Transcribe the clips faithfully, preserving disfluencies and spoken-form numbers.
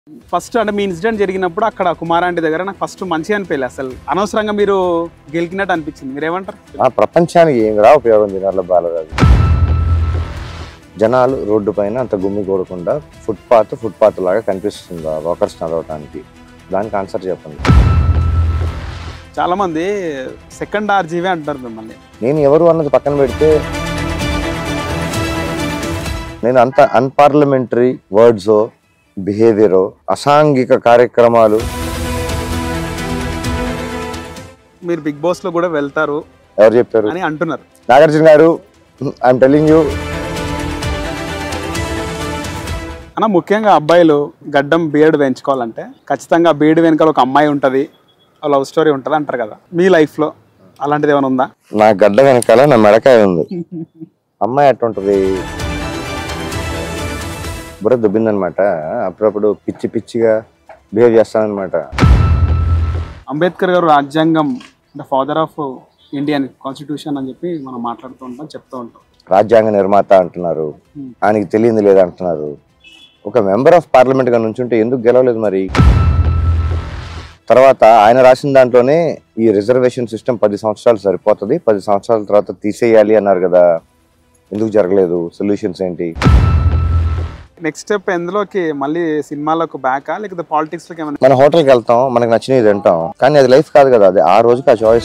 First అంటే మీ incident జరిగినప్పుడు అక్కడ కుమారాంటి దగ్గర నాకు ఫస్ట్ మంచిగా అనిపించలేదు. అసలు అనవసరంగా మీరు గెలికినట్టు అనిపించింది. మీరు ఏమంటారు? ఆ ప్రపంచానికి ఏం రా ఉపయోగం దినాల బాలరాజు. జనాలు రోడ్డు పైన అంత గుమ్మి కూడకుండా ఫుట్పాత్ ఫుట్పాత్ లాగా కనిపిస్తుందా వాకర్స్ నడవటానికి? దానికి ఆన్సర్ చెప్పండి. చాలా మంది సెకండ్ ఆర్జీవే అంటారు మిమ్మల్ని. నేను ఎవరు అన్నది పక్కన పెడితే నేను అంత అన్పార్లమెంటరీ వర్డ్స్ బిహేవియర్ అసాంఘిక కార్యక్రమాలు. మీరు బిగ్ బాస్ లో కూడా వెళ్తారు ఎవరు చెప్పారు అని అంటున్నారు. Nagarjuna garu, I'm telling you. అన్న ముఖ్యంగా అబ్బాయిలు గడ్డం బీఎడ్ పెంచుకోవాలంటే ఖచ్చితంగా బీఎడ్ వెనకాల ఒక అమ్మాయి ఉంటుంది, లవ్ స్టోరీ ఉంటుంది అంటారు కదా. మీ లైఫ్ లో అలాంటిది ఏమైనా ఉందా? నా గడ్డ వెనకాల నా మెడకాయ ఉంది. అమ్మాయి ఎట్టుంటది? బుర్ర దుబ్బిందనమాట. అప్పుడప్పుడు పిచ్చి పిచ్చిగా బిహేవ్ చేస్తానమాట. అంబేద్కర్ గారు రాజ్యాంగం the father of Indian constitution అని చెప్పి మనం మాట్లాడుతూ ఉంటాం, చెప్తూ ఉంటాం. రాజ్యాంగ నిర్మాత అంటున్నారు, ఆయనకి తెలియంది లేదు అంటున్నారు. ఒక మెంబర్ ఆఫ్ పార్లమెంట్ గా నుంచుంటే ఎందుకు గెలవలేదు మరి? తర్వాత ఆయన రాసిన దాంట్లోనే ఈ రిజర్వేషన్ సిస్టమ్ పది సంవత్సరాలు సరిపోతుంది, పది సంవత్సరాల తర్వాత తీసేయాలి అన్నారు కదా. ఎందుకు జరగలేదు? సొల్యూషన్స్ ఏంటి? నెక్స్ట్ స్టెప్ ఎందులోకి? మళ్ళీ సినిమాలకు బ్యాకా లేకపోతే పాలిటిక్స్ లోకి ఏమైనా? మన హోటల్కి వెళ్తాం, మనకు నచ్చినవి తింటాం, కానీ అది లైఫ్ కాదు కదా. అది ఆ రోజుకి ఆ చాయిస్.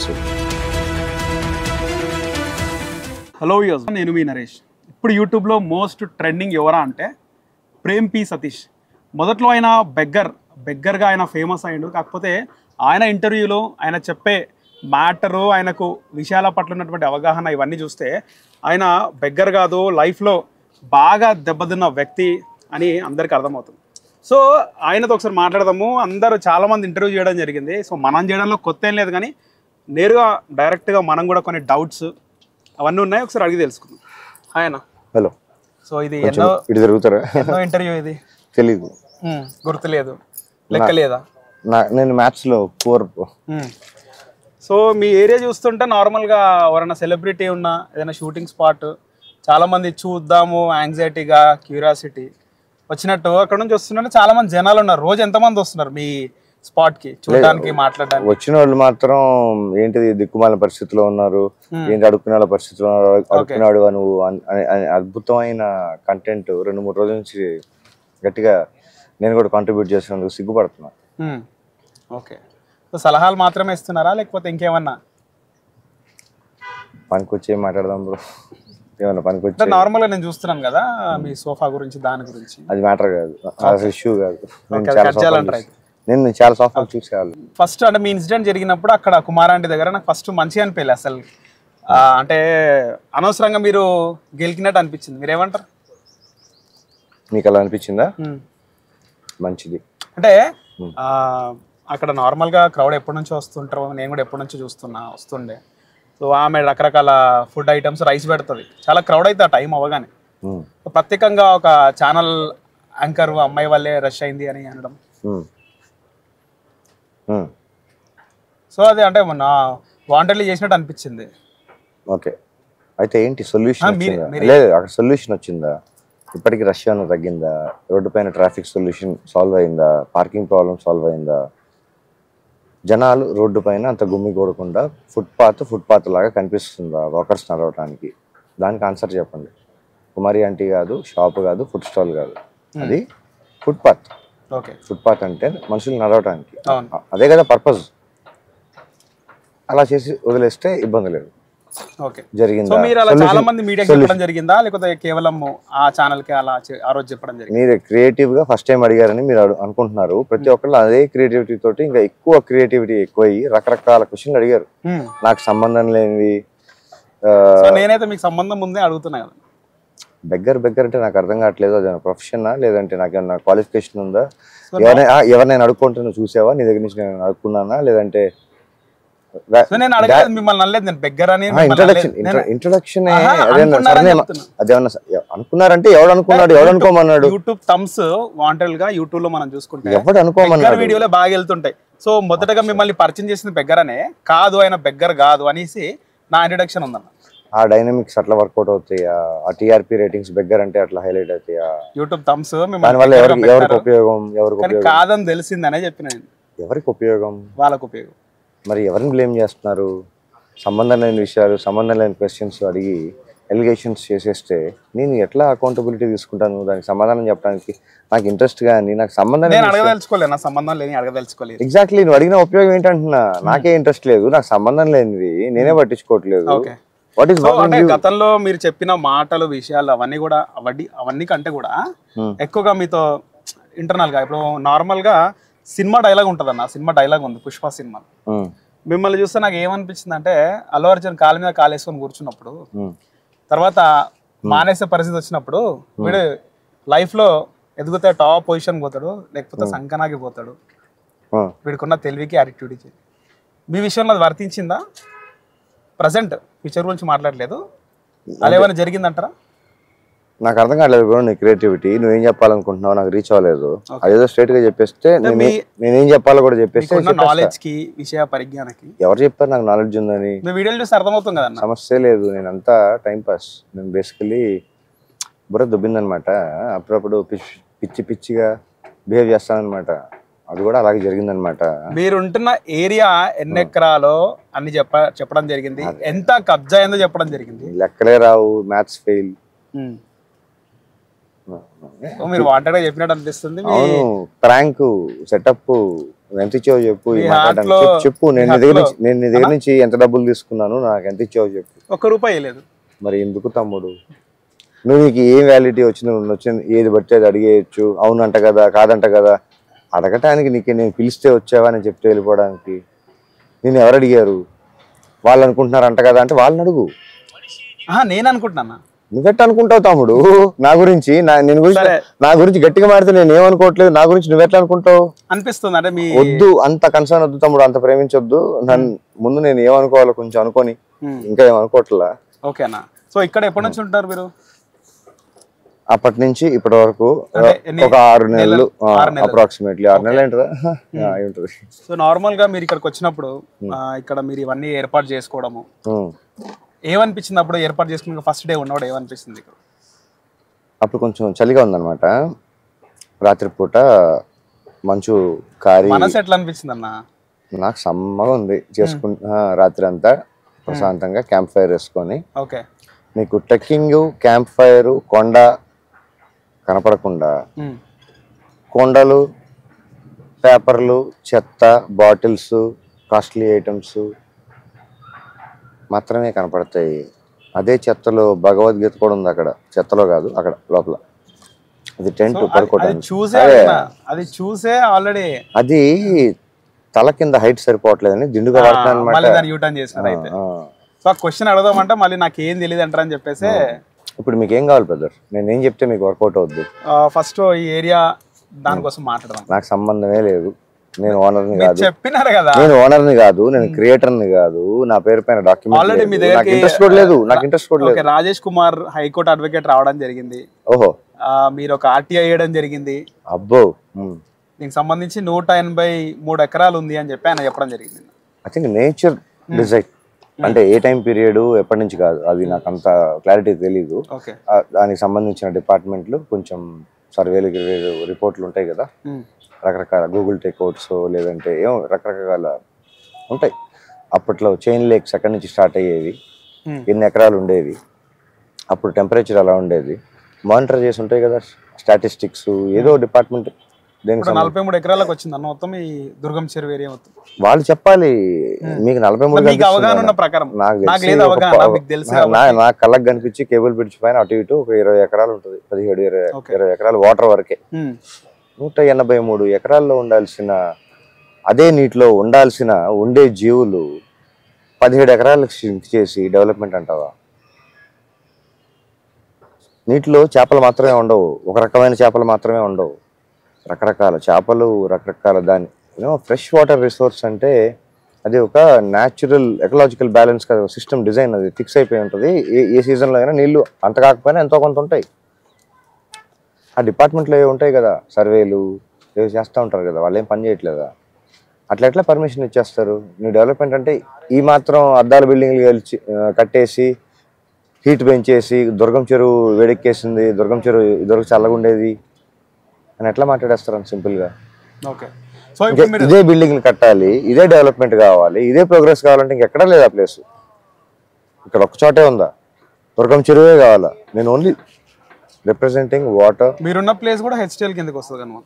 హలో యూస్, నేను మీ నరేష్. ఇప్పుడు యూట్యూబ్లో మోస్ట్ ట్రెండింగ్ ఎవరా అంటే ప్రేమ్ పి సతీష్. మొదట్లో ఆయన బెగ్గర్ బెగ్గర్గా ఆయన ఫేమస్ అయ్యిండు. కాకపోతే ఆయన ఇంటర్వ్యూలో ఆయన చెప్పే మ్యాటరు, ఆయనకు విషయాల పట్ల ఉన్నటువంటి అవగాహన ఇవన్నీ చూస్తే ఆయన బెగ్గర్ కాదు, లైఫ్లో బాగా దెబ్బతిన్న వ్యక్తి అని అందరికీ అర్థమవుతుంది. సో ఆయనతో ఒకసారి మాట్లాడదాము. అందరూ చాలామంది ఇంటర్వ్యూ చేయడం జరిగింది. సో మనం చేయడంలో కొత్త ఏం లేదు, కానీ నేరుగా డైరెక్ట్గా మనం కూడా కొన్ని డౌట్స్ అవన్నీ ఉన్నాయి, ఒకసారి అడిగి తెలుసుకుందాం. ఆయన హలో. సో ఇది ఎన్నో ఇటు జరుగుతారా? ఎన్నో ఇంటర్వ్యూ ఇది? తెలీదు, గుర్తులేదు, లెక్క లేదా? నేను మ్యాథ్స్ లో పూర్. సో మీ ఏరియా చూస్తుంటే నార్మల్గా ఎవరైనా సెలబ్రిటీ ఉన్నా ఏదైనా షూటింగ్ స్పాట్ చాలా మంది చూద్దాము యాంగ్జైటీగా క్యూరియాసిటీ వచ్చినట్టు అక్కడ నుంచి వస్తున్నారు. చాలా మంది జనాలు ఉన్నారు. రోజు ఎంతమంది వస్తున్నారు మీ స్పాట్ కి చూడడానికి, మాట్లాడడానికి? వచ్చిన వాళ్ళు మాత్రం ఏంటిది దిక్కుమాల పరిస్థితిలో ఉన్నారు, ఏంటి అడుక్కునే పరిస్థితిలో ఉన్నారు. అడుక్కున్నాడు నువ్వు అద్భుతమైన కంటెంట్ రెండు మూడు రోజుల నుంచి గట్టిగా నేను కూడా కాంట్రిబ్యూట్ చేసినందుకు సిగ్గుపడుతున్నా. ఓకే, సో సలహాలు మాత్రమే ఇస్తున్నారా లేకపోతే ఇంకేమన్నా పనికొచ్చి మాట్లాడదాం బ్రో? ఏమన్నా పనికొచ్చి? నార్మల్ గా నేను చూస్తున్నాను కదా మీ సోఫా గురించి, దాని గురించి. అది మ్యాటర్ కాదు, అసలు ఇష్యూ కాదు. నేను చాలా సోఫా చూసేవాళ్ళు. ఫస్ట్ అంటే మీ ఇన్సిడెంట్ జరిగినప్పుడు అక్కడ కుమారాంటి దగ్గర నాకు ఫస్ట్ మంచిగా అనిపించలేదు. అసలు అంటే అనవసరంగా మీరు గెలికినట్టు అనిపించింది. మీరు ఏమంటారు? మీకు అలా అనిపించిందా? మంచిది. అంటే అక్కడ నార్మల్గా క్రౌడ్ ఎప్పటి నుంచో వస్తుంటారు, నేను కూడా ఎప్పటి నుంచో చూస్తున్నా వస్తుండే. సో ఆమె రకరకాల ఫుడ్ ఐటమ్స్ రైస్ పెడుతుంది, చాలా క్రౌడ్ అయితే ఆ టైం అవ్వగానే. ప్రత్యేకంగా ఒక ఛానల్ యాంకర్ అమ్మాయి వాళ్ళే రష్ అయింది అని అనడం. సో అది అంటే నా వాంటెడ్లీ చేసినట్టు అనిపించింది. ఓకే, అయితే ఏంటి సొల్యూషన్? లేదు, అక్కడ సొల్యూషన్ వచ్చిందా? ఇప్పటికి రష్ ఏమైనా తగ్గిందా? రోడ్డు పైన ట్రాఫిక్ సొల్యూషన్ సాల్వ్ అయిందా? పార్కింగ్ ప్రాబ్లం సాల్వ్ అయిందా? జనాలు రోడ్డు పైన అంత గుమ్మి కూడకుండా ఫుట్పాత్ ఫుట్పాత్ లాగా కనిపిస్తుందా వాకర్స్ నడవటానికి? దానికి ఆన్సర్ చెప్పండి. కుమారి ఆంటీ కాదు, షాప్ కాదు, ఫుడ్ స్టాల్ కాదు, అది ఫుట్పాత్. ఓకే, ఫుట్పాత్ అంటే మనుషులు నడవటానికి, అదే కదా పర్పస్. అలా చేసి వదిలేస్తే ఇబ్బంది లేదు. ఓకే, జరిగిందా? మీరు అలా చాలా మంది మీడియాకి చెప్పడం జరిగిందా లేకపోతే కేవలం ఆ ఛానల్ కి అలా ఆ రోజు చెప్పడం జరిగింది? మీరు క్రియేటివ్ గా ఫస్ట్ టైం అడిగారని మీరు అనుకుంటున్నారు. ప్రతి ఒక్కళ్ళు అదే క్రియేటివిటీ తోటి ఇంకా ఎక్కువ క్రియేటివిటీ ఎక్కువయ్యి రకరకాల క్వశ్చన్లు అడిగారు. నాకు సంబంధం లేనివి. నేనైతే మీకు సంబంధం ఉందే అడుగుతున్నా కదా. బెగ్గర్ బెగ్గర్ అంటే నాకు అర్థం కావట్లేదు. అది ప్రొఫెషనా లేదంటే నాకు ఏమన్నా క్వాలిఫికేషన్ ఉందా? ఎవరైనా ఎవరినైనా అడుక్కుంటున్నా చూసావా? నీ దగ్గర నుంచి నేను అడుక్కున్నానా? లేదంటే అనుకున్నారంటే ఎవడు అనుకున్నాడు? ఎవడు అనుకోమన్నాడు? యూట్యూబ్ థమ్స్ వాంటెడ్ గా యూట్యూబ్ లో మనం చూసుకుంటే ఎవడు అనుకోమన్నాడు? వీడియోలో బాగా వెళ్తుంటాయి. సో మొదటగా మిమ్మల్ని పరిచయం చేసింది బెగ్గర్ అనే కాదు, ఆయన బెగ్గర్ కాదు అనేసి నా ఇంట్రడక్షన్ ఉందన్న. ఆ డైనమిక్స్ అట్లా వర్కౌట్ అవుతాయా, ఆ టీఆర్పీ రేటింగ్స్ బెగ్గర్ అంటే అట్లా హైలైట్ అవుతాయా, యూట్యూబ్ థమ్స్ దానివల్ల ఎవరికి ఎవరికి ఉపయోగం ఎవరికి కానీ ఉపయోగం కాదని తెలిసిందనే చెప్పిన నేను. ఎవరికి ఉపయోగం? వాళ్ళకు ఉపయోగం. మరి ఎవరిని బ్లేమ్ చేస్తున్నారు? సంబంధం లేని విషయాలు, సంబంధం లేని క్వశ్చన్స్ అడిగి ఎలిగేషన్స్ చేసేస్తే నేను ఎట్లా అకౌంటబిలిటీ తీసుకుంటాను? దానికి సమాధానం చెప్పడానికి నాకు ఇంట్రెస్ట్ కానీ నాకు సంబంధం నేను అడగదలుచుకోలేదు, నా సంబంధం లేని అడగదలుచుకోలేదు. ఎగ్జాక్ట్లీ, నువ్వు అడిగిన ఉపయోగం ఏంటంటున్నా? నాకే ఇంట్రెస్ట్ లేదు, నాకు సంబంధం లేనిది నేనే పట్టించుకోవట్లేదు. వాట్ ఈస్ అంటే గతంలో మీరు చెప్పిన మాటలు విషయాలు అవన్నీ కూడా అవన్నీ అవన్నీ కంటే కూడా ఎక్కువగా మీతో ఇంటర్నల్ గా ఇప్పుడు నార్మల్ గా సినిమా డైలాగ్ ఉంటుంది అన్న, సినిమా డైలాగ్ ఉంది పుష్ప సినిమా. మిమ్మల్ని చూస్తే నాకు ఏమనిపించింది అంటే అల్లు అర్జున్ కాలు మీద కాలు వేసుకొని కూర్చున్నప్పుడు తర్వాత మానేసే పరిస్థితి వచ్చినప్పుడు వీడు లైఫ్ లో ఎదుగుతే టాప్ పొజిషన్ పోతాడు, లేకపోతే సంకనాకి పోతాడు. వీడికున్న తెలివికి యాటిట్యూడ్కి మీ విషయంలో అది వర్తించిందా? ప్రజెంట్ ఫ్యూచర్ గురించి మాట్లాడలేదు, అలా ఏమైనా జరిగిందంటారా? నాకు అర్థం కాలేదు బ్రో నీ క్రియేటివిటీ. నువ్వేం చెప్పాలనుకుంటున్నావు నాకు రీచ్ అవ్వలేదు. అదేదో స్ట్రైట్ గా చెప్పేస్తే నేనేం చెప్పాలో కూడా చెప్పేస్తే నాలెడ్జ్ కి విషయ పరిజ్ఞానకి ఎవరు చెప్పారు నాకు నాలెడ్జ్ ఉందని? మీ వీడియోలు చూస్తే అర్థమవుతుంది కదా. సమస్య లేదు, నేను అంతా టైం పాస్. నేను బేసికలీ బుర్ర దుబ్బిందనమాట, అప్పుడప్పుడు పిచ్చి పిచ్చిగా బిహేవ్ చేస్తానన్నమాట. అది కూడా అలాగే జరిగిందనమాట. మీరుంటున్న ఏరియా ఎన్ని ఎకరాలో అన్ని చెప్ప చెప్పడం జరిగింది, ఎంత కబ్జా అయిందో చెప్పడం జరిగింది. లెక్కలే రావు, మ్యాథ్స్ ఫెయిల్. మీరు వాంటెడ్ గా చెప్పినట్టు అనిపిస్తుంది. అవును, ప్రాంక్ సెటప్ ఎంత ఇచ్చావు చెప్పు, చెప్పు. నేను నీ దగ్గర నుంచి నేను నీ దగ్గర నుంచి ఎంత డబ్బులు తీసుకున్నాను, నాకు ఎంత ఇచ్చావు చెప్పు. ఒక్క రూపాయి లేదు. మరి ఎందుకు తమ్ముడు? నువ్వు నీకు ఏం వ్యాలిటీ వచ్చింది, నువ్వు వచ్చింది ఏది బట్టి అది అడిగేయచ్చు. అవునంట కదా, కాదంట కదా. అడగటానికి నీకు నేను పిలిస్తే వచ్చావా నేను చెప్తే వెళ్ళిపోవడానికి? నేను ఎవరు అడిగారు? వాళ్ళు అనుకుంటున్నారు అంట కదా అంటే వాళ్ళని అడుగు. నేను అనుకుంటున్నా. నువ్వెట్ట అనుకుంటావు తమ్ముడు నా గురించి? నేను గురించి నా గురించి గట్టిగా మారితే నేను ఏమనుకోవట్లేదు, నా గురించి నువ్వెట్లా అనుకుంటావు అనిపిస్తుంది. అంటే వద్దు, అంత కన్సర్న్ వద్దు తమ్ముడు, అంత ప్రేమించొద్దు నన్ను. ముందు నేను ఏమనుకోవాలో కొంచెం అనుకోని, ఇంకా ఏమనుకోవట్లా. ఓకేనా? సో ఇక్కడ ఎప్పటి నుంచి ఉంటారు మీరు? అప్పటి నుంచి ఇప్పటి వరకు ఒక ఆరు నెలలు అప్రాక్సిమేట్లీ ఆరు నెలలు ఏంటదా ఉంటుంది. సో నార్మల్ గా మీరు ఇక్కడికి వచ్చినప్పుడు ఇక్కడ మీరు ఇవన్నీ ఏర్పాటు చేసుకోవడము ఏమనిపించింది? అప్పుడు ఏర్పాటు చేసుకున్న ఫస్ట్ డే ఉన్నప్పుడు ఏమనిపిస్తుంది? అప్పుడు కొంచెం చలిగా ఉందన్నమాట, రాత్రిపూట మంచు కారి. మనసు ఎట్లా అనిపించింది అన్న? నాకు సమ్మగా ఉంది. చేసుకుంటా రాత్రి అంతా ప్రశాంతంగా క్యాంప్ ఫైర్ వేసుకొని. ఓకే, మీకు ట్రెక్కింగ్, క్యాంప్ ఫైర్, కొండ కనపడకుండా కొండలు, పేపర్లు, చెత్త, బాటిల్స్, కాస్ట్లీ ఐటమ్స్ మాత్రమే కనపడతాయి. అదే చెత్తలో భగవద్గీత కూడా ఉంది అక్కడ, చెత్తలో కాదు అక్కడ లోపల. అది టెంట్ పడుకోవడానికి. అది చూసే ఆల్రెడీ అది తల కింద హైట్ సరిపోవట్లేదని దిండుగా వాడుతున్నాను అనమాట. సో క్వశ్చన్ అడగదామంటే మళ్ళీ నాకు ఏం తెలియదు అంటారని చెప్పేసి. ఇప్పుడు మీకు ఏం కావాలి బ్రదర్? నేను ఏం చెప్తే మీకు వర్కౌట్ అవుద్ది? ఫస్ట్ ఈ ఏరియా దానికోసం మాట్లాడదాం. నాకు సంబంధమే లేదు, నేను ఓనర్ని కాదు. చెప్పినారు కదా, నేను ఓనర్ని కాదు, నేను క్రియేటర్ని కాదు. నా పేరు పైన డాక్యుమెంట్ నాకు ఇంట్రెస్ట్ కూడా లేదు, నాకు ఇంట్రెస్ట్ కూడా లేదు. రాజేష్ కుమార్ హైకోర్టు అడ్వకేట్ రావడం జరిగింది. ఓహో, మీరు ఒక ఆర్టీఐ వేయడం జరిగింది. అబ్బో, దీనికి సంబంధించి నూట ఎనభై మూడు ఎకరాలు ఉంది అని చెప్పి ఆయన చెప్పడం జరిగింది. ఐ థింక్ నేచర్ డిజైన్ అంటే ఏ టైం పీరియడ్ ఎప్పటి నుంచి కాదు, అది నాకు అంత క్లారిటీ తెలీదు. దానికి సంబంధించిన డిపార్ట్మెంట్లు కొంచెం సర్వేలు రిపోర్ట్లు ఉంటాయి కదా, రకరకాల గూగుల్ టేక్అవుట్స్ లేదంటే ఏమో రకరకాల ఉంటాయి. అప్పట్లో చైన్ లేక్స్ ఎక్కడి నుంచి స్టార్ట్ అయ్యేవి, ఎన్ని ఎకరాలు ఉండేవి, అప్పుడు టెంపరేచర్ అలా ఉండేది, మానిటర్ చేసి ఉంటాయి కదా స్టాటిస్టిక్స్. ఏదో డిపార్ట్మెంట్ నలభై మూడు ఎకరాలకు వచ్చింది అన్న మొత్తం ఈ దుర్గం చెరువు ఏరియా మొత్తం. వాళ్ళు చెప్పాలి మీకు నలభై మూడు. నాకు కళ్ళకు కనిపించి కేబుల్ బ్రిడ్జ్ పైన అటు ఇటు ఒక ఇరవై ఎకరాలు ఉంటుంది, పదిహేడు ఇరవై ఇరవై ఎకరాలు వాటర్ వరకే. నూట ఎనభై మూడు ఎకరాల్లో ఉండాల్సిన అదే నీటిలో ఉండాల్సిన ఉండే జీవులు పదిహేడు ఎకరాలకు సింక్ చేసి డెవలప్మెంట్ అంటావా? నీటిలో చేపలు మాత్రమే ఉండవు, ఒక రకమైన చేపలు మాత్రమే ఉండవు, రకరకాల చేపలు, రకరకాల దాని యూనో ఫ్రెష్ వాటర్ రిసోర్స్ అంటే అది ఒక న్యాచురల్ ఎకలాజికల్ బ్యాలెన్స్ కదా, సిస్టమ్ డిజైన్ అది ఫిక్స్ అయిపోయి ఉంటుంది. ఏ ఏ సీజన్లో అయినా నీళ్లు అంత కాకపోయినా ఎంతో కొంత ఉంటాయి. ఆ డిపార్ట్మెంట్లో ఏవి ఉంటాయి కదా, సర్వేలు ఏవి చేస్తూ ఉంటారు కదా, వాళ్ళు ఏం పని చేయట్లేదా? అట్లా ఎట్లా పర్మిషన్ ఇచ్చేస్తారు? నీ డెవలప్మెంట్ అంటే ఈ మాత్రం అద్దాల బిల్డింగ్లు కలిసి కట్టేసి హీట్ పెంచేసి దుర్గం చెరువు వేడెక్కేసింది, దుర్గం చెరువు ఇదివరకు చల్లగా ఉండేది అని ఎట్లా మాట్లాడేస్తారు అంత సింపుల్గా. ఓకే, సో ఇప్పుడు మీరు ఇదే బిల్డింగ్లు కట్టాలి, ఇదే డెవలప్మెంట్ కావాలి, ఇదే ప్రోగ్రెస్ కావాలంటే ఇంకెక్కడా లేదు ఆ ప్లేస్. ఇక్కడ ఒక్క చోటే ఉందా? దుర్గం చెరువే కావాలా? నేను ఓన్లీ రిప్రజెంటింగ్ వాటర్. మీరున్న ప్లేస్ కూడా హెచ్టిఎల్ కిందకి వస్తుంది అనమాట.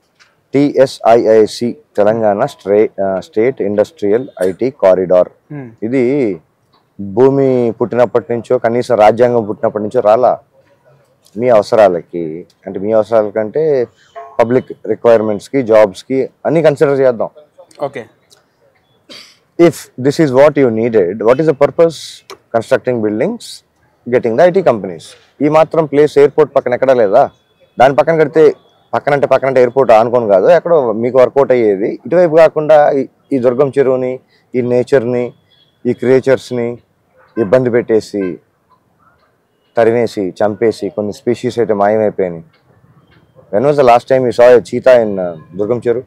TSIIC Telangana stray state industrial IT corridor. ఇది భూమి పుట్టినప్పటి నుంచో, కనీసం రాజ్యాంగం పుట్టినప్పటి నుంచో రాలా. మీ అవసరాలకి అంటే మీ అవసరాల కంటే పబ్లిక్ రిక్వైర్మెంట్స్కి, జాబ్స్కి అన్నీ కన్సిడర్ చేద్దాం. Okay, if this is what you needed, what is the purpose constructing buildings, getting the IT companies. ఈ మాత్రం ప్లేస్ ఎయిర్పోర్ట్ పక్కన ఎక్కడా లేదా? దాని పక్కన కడితే, పక్కన అంటే పక్కన అంటే ఎయిర్పోర్ట్ ఆనుకోని కాదు, ఎక్కడో మీకు వర్కౌట్ అయ్యేది. ఇటువైపు కాకుండా ఈ దుర్గం చెరువుని, ఈ నేచర్ని, ఈ క్రియేచర్స్ని ఇబ్బంది పెట్టేసి, తరిమేసి, చంపేసి, కొన్ని స్పీషీస్ అయితే మాయమైపోయినాయి. When was the last time you saw a cheetah in Durgam Cheruvu?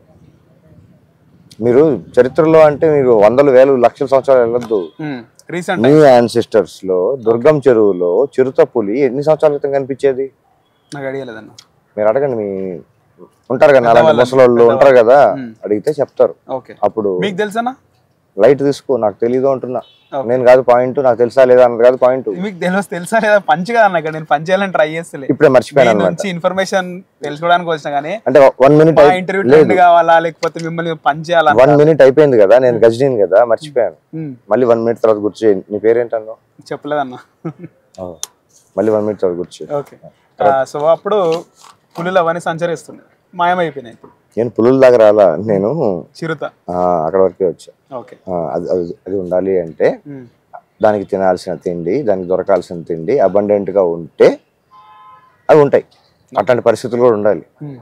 మీరు చరిత్రలో అంటే మీరు వందలు వేలు లక్షల సంవత్సరాలు వెళ్ళొద్దు. మీ యాన్సిస్టర్స్ లో దుర్గం చెరువులో చిరుత పులి ఎన్ని సంవత్సరాల క్రితం కనిపించేది? నాకు ఐడియా లేదన్న. మీరు అడగండి, మీ ఉంటారు కదా అలాంటి ముసలోళ్ళు ఉంటారు కదా, అడిగితే చెప్తారు. అప్పుడు మీకు తెలుసా? లైట్ తీసుకో, నాకు తెలీదు అంటున్నా. నేను కాదు పాయింట్, నాకు తెలుసా లేదా అన్నది కాదు పాయింట్. మీకు తెలుసు తెలుసా లేదా పంచ్ కదా అన్న. నేను పంచ్ చేయాలని ట్రై చేస్తలే, ఇప్పుడే మర్చిపోయాను. ఇన్ఫర్మేషన్ తెలుసుకోవడానికి వచ్చినా కానీ అంటే వన్ మినిట్ ఇంటర్వ్యూ కావాలా లేకపోతే మిమ్మల్ని పంచ్ చేయాలా? వన్ మినిట్ అయిపోయింది కదా, నేను గజనీని కదా, మర్చిపోయాను. మళ్ళీ వన్ మినిట్ తర్వాత గుర్తు చేయండి. నీ పేరేంటన్నా? చెప్పలేదన్నా. మళ్ళీ వన్ మినిట్ తర్వాత గుర్తు. ఓకే, సో అప్పుడు పులులు అవన్నీ సంచరిస్తున్నాయి, మాయమైపోయినాయి. ఇప్పుడు నేను పులుల దగ్గర రాలా, నేను చిరుత అక్కడ వరకే వచ్చా. అది అది ఉండాలి అంటే దానికి తినాల్సిన తిండి, దానికి దొరకాల్సిన తిండి అబండెంట్ గా ఉంటే అవి ఉంటాయి. అట్లాంటి పరిస్థితులు కూడా ఉండాలి.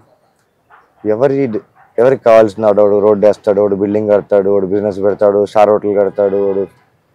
ఎవరి ఎవరికి కావాల్సిన వాడు రోడ్డు వేస్తాడు, వాడు బిల్డింగ్ కడతాడు, వాడు బిజినెస్ పెడతాడు, స్టార్ హోటల్ కడతాడు, వాడు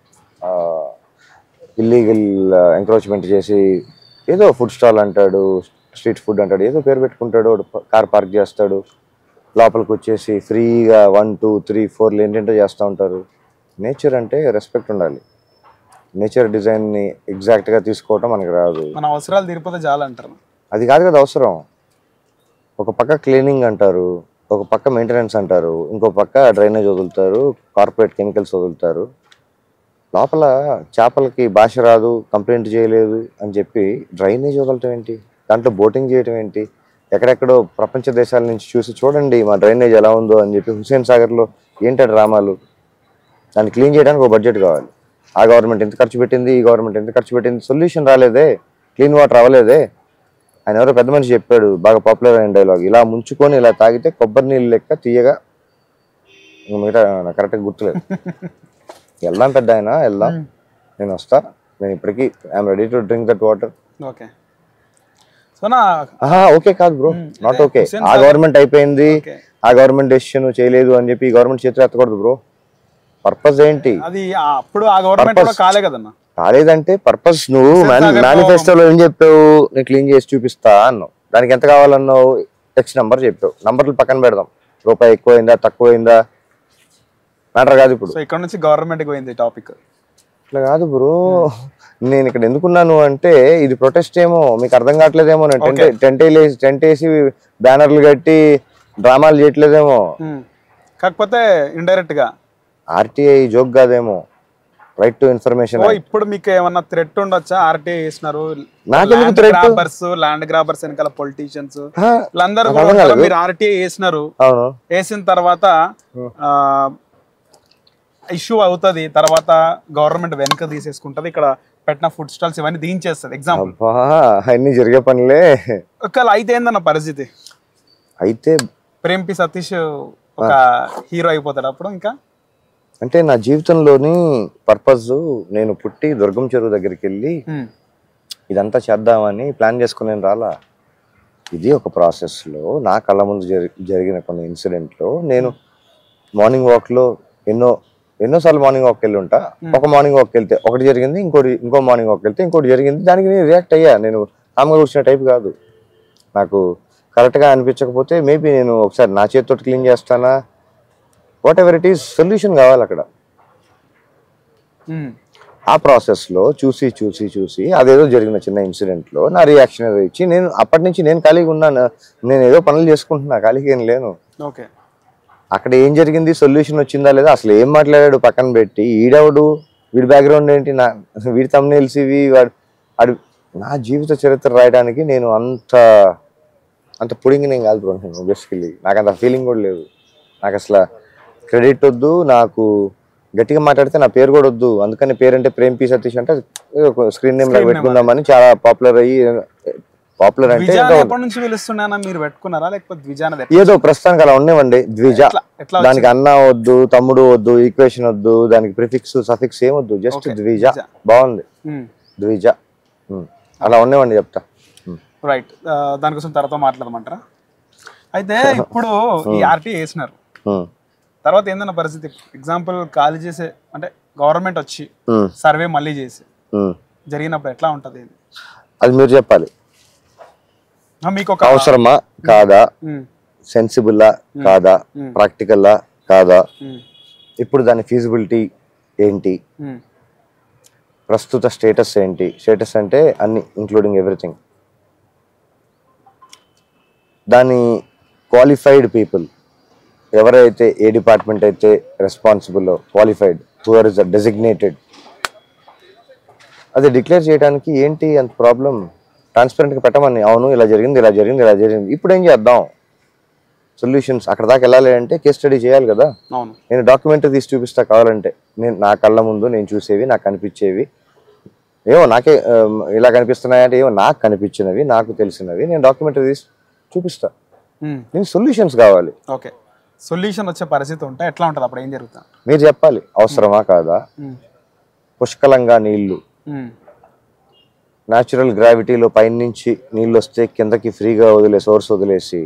ఇల్లీగల్ ఎంక్రోచ్మెంట్ చేసి ఏదో ఫుడ్ స్టాల్ అంటాడు, స్ట్రీట్ ఫుడ్ అంటాడు, ఏదో పేరు పెట్టుకుంటాడు, వాడు కార్ పార్క్ చేస్తాడు, లోపలికి వచ్చేసి ఫ్రీగా వన్ టూ త్రీ ఫోర్లు ఏంటంటే చేస్తూ ఉంటారు. నేచర్ అంటే రెస్పెక్ట్ ఉండాలి. నేచర్ డిజైన్ని ఎగ్జాక్ట్గా తీసుకోవటం మనకి రాదు. మన అవసరాలు తీరిపోతే చాలా అంటారు. అది కాదు కదా అవసరం. ఒక పక్క క్లీనింగ్ అంటారు, ఒక పక్క మెయింటెనెన్స్ అంటారు, ఇంకో పక్క డ్రైనేజ్ వదులుతారు, కార్పొరేట్ కెమికల్స్ వదులుతారు. లోపల చేపలకి భాష రాదు, కంప్లైంట్ చేయలేదు అని చెప్పి డ్రైనేజ్ వదలటం ఏంటి? దాంట్లో బోటింగ్ చేయటం ఏంటి? ఎక్కడెక్కడో ప్రపంచ దేశాల నుంచి చూసి చూడండి మా డ్రైనేజ్ ఎలా ఉందో అని చెప్పి హుస్సేన్ సాగర్లో ఏంటో డ్రామాలు. దాన్ని క్లీన్ చేయడానికి ఒక బడ్జెట్ కావాలి. ఆ గవర్నమెంట్ ఎంత ఖర్చు పెట్టింది, ఈ గవర్నమెంట్ ఎంత ఖర్చు పెట్టింది, సొల్యూషన్ రాలేదే, క్లీన్ వాటర్ అవ్వలేదే. ఆయన ఎవరో పెద్ద మనిషి చెప్పాడు, బాగా పాపులర్ అయిన డైలాగ్, ఇలా ముంచుకొని ఇలా తాగితే కొబ్బరి నీళ్ళు లెక్క తీయగా. మిగతా నాకు కరెక్ట్గా గుర్తులేదు. వెళ్దాం పెద్ద ఆయన, వెళ్దాం, నేను వస్తా, నేను ఇప్పటికీ I'm ready to drink that water. Okay, okay కాదు బ్రో, నాట్ ఓకే. ఆ గవర్నమెంట్ అయిపోయింది, ఆ గవర్నమెంట్ డెసిషన్ చేయలేదు అని చెప్పి ఈ గవర్నమెంట్ చేతులు ఎత్తకూడదు బ్రో. పర్పస్ ఏంటి? అది అప్పుడు ఆ గవర్నమెంట్ కూడా కాలే కదన్నా. కాలేదంటే పర్పస్ నువ్వు మేనిఫెస్టోలో ఏం చెప్పావు? నేను క్లీన్ చేసి చూపిస్తా అన్నావు. దానికి ఎంత కావాలన్నావు? ఎక్స్ నెంబర్ చెప్పావు. నంబర్లు పక్కన పెడదాం. రూపాయి ఎక్కువైందా తక్కువైందా మ్యాటర్ కాదు. ఇప్పుడు ఇక్కడ నుంచి గవర్నమెంట్ పోయింది టాపిక్. ఇట్లా కాదు బ్రో. నేను ఇక్కడ ఎందుకున్నాను అంటే ఇది ప్రొటెస్ట్ ఏమో మీకు అర్థం కావట్లేదేమో. నేను టెంట్ టెంట్ వేసి టెంట్ వేసి బ్యానర్లు కట్టి డ్రామాలు చేయట్లేదేమో. కాకపోతే ఇండైరెక్ట్ గా ఆర్టీఐ జోక్ కాదేమో. Right to information. ఇప్పుడు మీకు ఏమన్నా థ్రెట్ ఉండొచ్చా? ఆర్టీఐ చేసినారు, నాకెందుకు థ్రెట్? గ్రాబర్స్, ల్యాండ్ గ్రాబర్స్ వెనకాల పొలిటీషియన్స్ వీళ్ళందరూ మీరు ఆర్టీఐ చేసినారు. వేసిన తర్వాత ఇష్యూ అవుతుంది, తర్వాత గవర్నమెంట్ వెనక తీసేసుకుంటది, ఇక్కడ పెట్టిన ఫుడ్ స్టాల్స్ ఇవన్నీ దించేస్తుంది. ఎగ్జాంపుల్ అన్ని జరిగే పనులే. ఒకవేళ అయితే ఏందన్న పరిస్థితి? అయితే ప్రేమ్ పి సతీష్ ఒక హీరో అయిపోతాడు అప్పుడు. ఇంకా అంటే నా జీవితంలోని పర్పస్, నేను పుట్టి దుర్గం చెరువు దగ్గరికి వెళ్ళి ఇదంతా చేద్దామని ప్లాన్ చేసుకుని నేను రాలా. ఇది ఒక ప్రాసెస్లో నా కళ్ళ ముందు జరిగిన కొన్ని ఇన్సిడెంట్లో నేను మార్నింగ్ వాక్లో ఎన్నో ఎన్నోసార్లు మార్నింగ్ వాక్ వెళ్ళి ఉంటా. ఒక మార్నింగ్ వాక్ వెళ్తే ఒకటి జరిగింది, ఇంకోటి ఇంకో మార్నింగ్ వాక్ వెళ్తే ఇంకోటి జరిగింది. దానికి నేను రియాక్ట్ అయ్యా. నేను కామ్గా కూర్చున్న టైప్ కాదు. నాకు కరెక్ట్గా అనిపించకపోతే మేబీ నేను ఒకసారి నా చేతితో క్లీన్ చేస్తానా, whatever it is, solution కావాలి అక్కడ. ఆ ప్రాసెస్లో చూసి చూసి చూసి అదేదో జరిగిన చిన్న ఇన్సిడెంట్లో నా రియాక్షన్ ఏదో ఇచ్చి నేను అప్పటి నుంచి నేను ఖాళీగా ఉన్నాను, నేను ఏదో పనులు చేసుకుంటున్నా, ఖాళీగా ఏం లేను. ఓకే, అక్కడ ఏం జరిగింది, సొల్యూషన్ వచ్చిందా లేదా, అసలు ఏం మాట్లాడాడు పక్కన పెట్టి, ఈడవుడు, వీడి బ్యాక్గ్రౌండ్ ఏంటి, నా వీడి thumbnails ఇవి, వాడు వాడు నా జీవిత చరిత్ర రాయడానికి నేను అంత అంత పుడింగి నేను కాదు బ్రో. నేను బేసికలీ నాకు అంత ఫీలింగ్ కూడా లేదు. నాకు అసలు క్రెడిట్ వద్దు, నాకు గట్టిగా మాట్లాడితే నా పేరు కూడా వద్దు. అందుకని పేరు అంటే ప్రేమ్ పి సతీష్ అంటే స్క్రీన్ నేమ్ లాగా పెట్టుకుందామని చాలా పాపులర్ అయ్యి, పాపులర్ అంటే ఏదో ప్రస్తుతానికి అలా ఉండేవండి. ద్విజ, దానికి అన్న వద్దు, తమ్ముడు వద్దు, ఈక్వేషన్ వద్దు, దానికి ప్రిఫిక్స్ సఫిక్స్ ఏం వద్దు, జస్ట్ ద్విజ బాగుంది. ద్విజ అలా ఉండేవండి, చెప్తా. రైట్, దానికోసం తర్వాత మాట్లాడమంటారా? అయితే ఇప్పుడు ఈ ఆర్టీ వేసినారు, తర్వాత ఏందన్న పరిస్థితి, ఎగ్జాంపుల్ ఖాళీ చేసే అంటే గవర్నమెంట్ వచ్చి సర్వే మళ్ళీ చేసి జరిగినప్పుడు ఎట్లా ఉంటది అది మీరు చెప్పాలి. మీకు ఒక అవసరమా కాదా, సెన్సిబుల్లా కాదా, ప్రాక్టికల్లా కాదా, ఇప్పుడు దాని ఫీజిబిలిటీ ఏంటి, ప్రస్తుత స్టేటస్ ఏంటి, స్టేటస్ అంటే అన్ని ఇంక్లూడింగ్ ఎవ్రీథింగ్, దాని క్వాలిఫైడ్ పీపుల్ ఎవరైతే, ఏ డిపార్ట్మెంట్ అయితే responsible qualified, who are is designated, అది డిక్లేర్ చేయడానికి ఏంటి అంత ప్రాబ్లం? ట్రాన్స్పరెంట్గా పెట్టమని, అవును ఇలా జరిగింది ఇలా జరిగింది ఇలా జరిగింది, ఇప్పుడు ఏం చేద్దాం, సొల్యూషన్స్ అక్కడ దాకా వెళ్ళాలి అంటే కేస్ స్టడీ చేయాలి కదా. నేను డాక్యుమెంటరీ తీసి చూపిస్తా కావాలంటే, నేను నా కళ్ళ ముందు నేను చూసేవి, నాకు కనిపించేవి, ఏమో నాకే ఇలా కనిపిస్తున్నాయంటే ఏమో నాకు కనిపించినవి, నాకు తెలిసినవి నేను డాక్యుమెంటరీ తీసి చూపిస్తా. నేను సొల్యూషన్స్ కావాలి. ఓకే, సొల్యూషన్ వచ్చే పరిస్థితి ఉంటే ఎట్లా ఉంటుంది, అప్పుడు ఏం జరుగుతుంది మీరు చెప్పాలి. అవసరమా కాదా, పుష్కలంగా నీళ్లు, న్యాచురల్ గ్రావిటీలో పైనుంచి నీళ్ళు వస్తే కిందకి ఫ్రీగా వదిలే సోర్స్ వదిలేసి,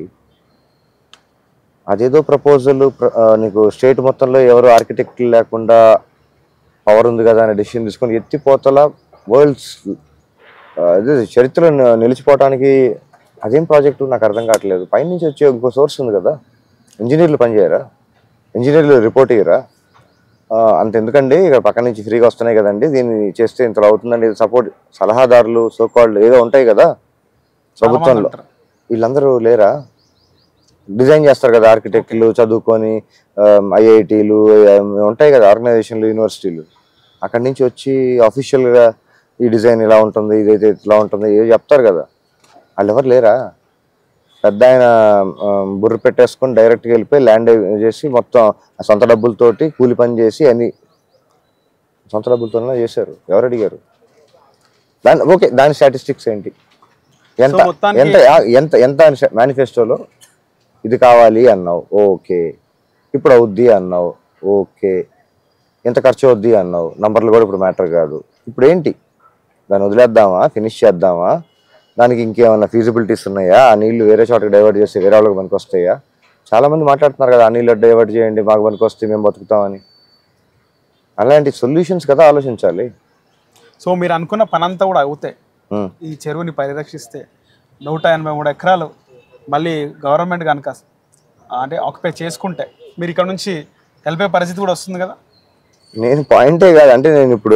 అదేదో ప్రపోజల్ నీకు స్టేట్ మొత్తంలో ఎవరు ఆర్కిటెక్ట్ లేకుండా పవర్ ఉంది కదా అనే డెసిషన్ తీసుకొని ఎత్తిపోతల వరల్డ్స్ అదే చరిత్రలో నిలిచిపోవటానికి అదేం ప్రాజెక్టు నాకు అర్థం కావట్లేదు. పైనుంచి వచ్చే ఇంకో సోర్స్ ఉంది కదా, ఇంజనీర్లు పనిచేయరా, ఇంజనీర్లు రిపోర్ట్ ఇయ్యరా, అంత ఎందుకండి ఇక్కడ పక్క నుంచి ఫ్రీగా వస్తున్నాయి కదండి, దీన్ని చేస్తే ఇంతలో అవుతుందండి, సపోర్ట్ సలహాదారులు సోకాల్డ్ ఏదో ఉంటాయి కదా ప్రభుత్వంలో, వీళ్ళందరూ లేరా? డిజైన్ చేస్తారు కదా ఆర్కిటెక్ట్లు చదువుకొని, ఐఐటీలు ఉంటాయి కదా ఆర్గనైజేషన్లు, యూనివర్సిటీలు, అక్కడి నుంచి వచ్చి అఫీషియల్గా ఈ డిజైన్ ఇలా ఉంటుంది, ఇదైతే ఇట్లా ఉంటుంది ఏదో చెప్తారు కదా, వాళ్ళు ఎవరు లేరా? పెద్ద ఆయన బుర్ర పెట్టేసుకొని డైరెక్ట్గా వెళ్ళిపోయి ల్యాండ్ చేసి మొత్తం సొంత డబ్బులతోటి కూలి పని చేసి అన్ని సొంత డబ్బులతోనే చేశారు. ఎవరు అడిగారు? దాని ఓకే, దాని స్టాటిస్టిక్స్ ఏంటి, ఎంత ఎంత ఎంత ఎంత మేనిఫెస్టోలో ఇది కావాలి అన్నావు, ఓకే, ఇప్పుడు అవుద్ది అన్నావు, ఓకే, ఎంత ఖర్చు అవుద్ది అన్నావు, నంబర్లు కూడా ఇప్పుడు మ్యాటర్ కాదు. ఇప్పుడు ఏంటి, దాన్ని వదిలేద్దామా, ఫినిష్ చేద్దామా, దానికి ఇంకేమన్నా ఫీజిబిలిటీస్ ఉన్నాయా, ఆ నీళ్లు వేరే చోటకి డైవర్ట్ చేస్తే వేరే వాళ్ళకి పనికి వస్తాయా? చాలామంది మాట్లాడుతున్నారు కదా, ఆ నీళ్ళు డైవర్ట్ చేయండి మాకు పనికి వస్తే మేము బతుకుతామని. అలాంటి సొల్యూషన్స్ కదా ఆలోచించాలి. సో మీరు అనుకున్న పని అంతా కూడా అవుతాయి, ఈ చెరువుని పరిరక్షిస్తే నూట ఎనభై మూడు ఎకరాలు మళ్ళీ గవర్నమెంట్ కనుక అంటే ఆక్యుపై చేసుకుంటే మీరు ఇక్కడ నుంచి వెళ్ళిపోయే పరిస్థితి కూడా వస్తుంది కదా. నేను పాయింటే కాదు అంటే, నేను ఇప్పుడు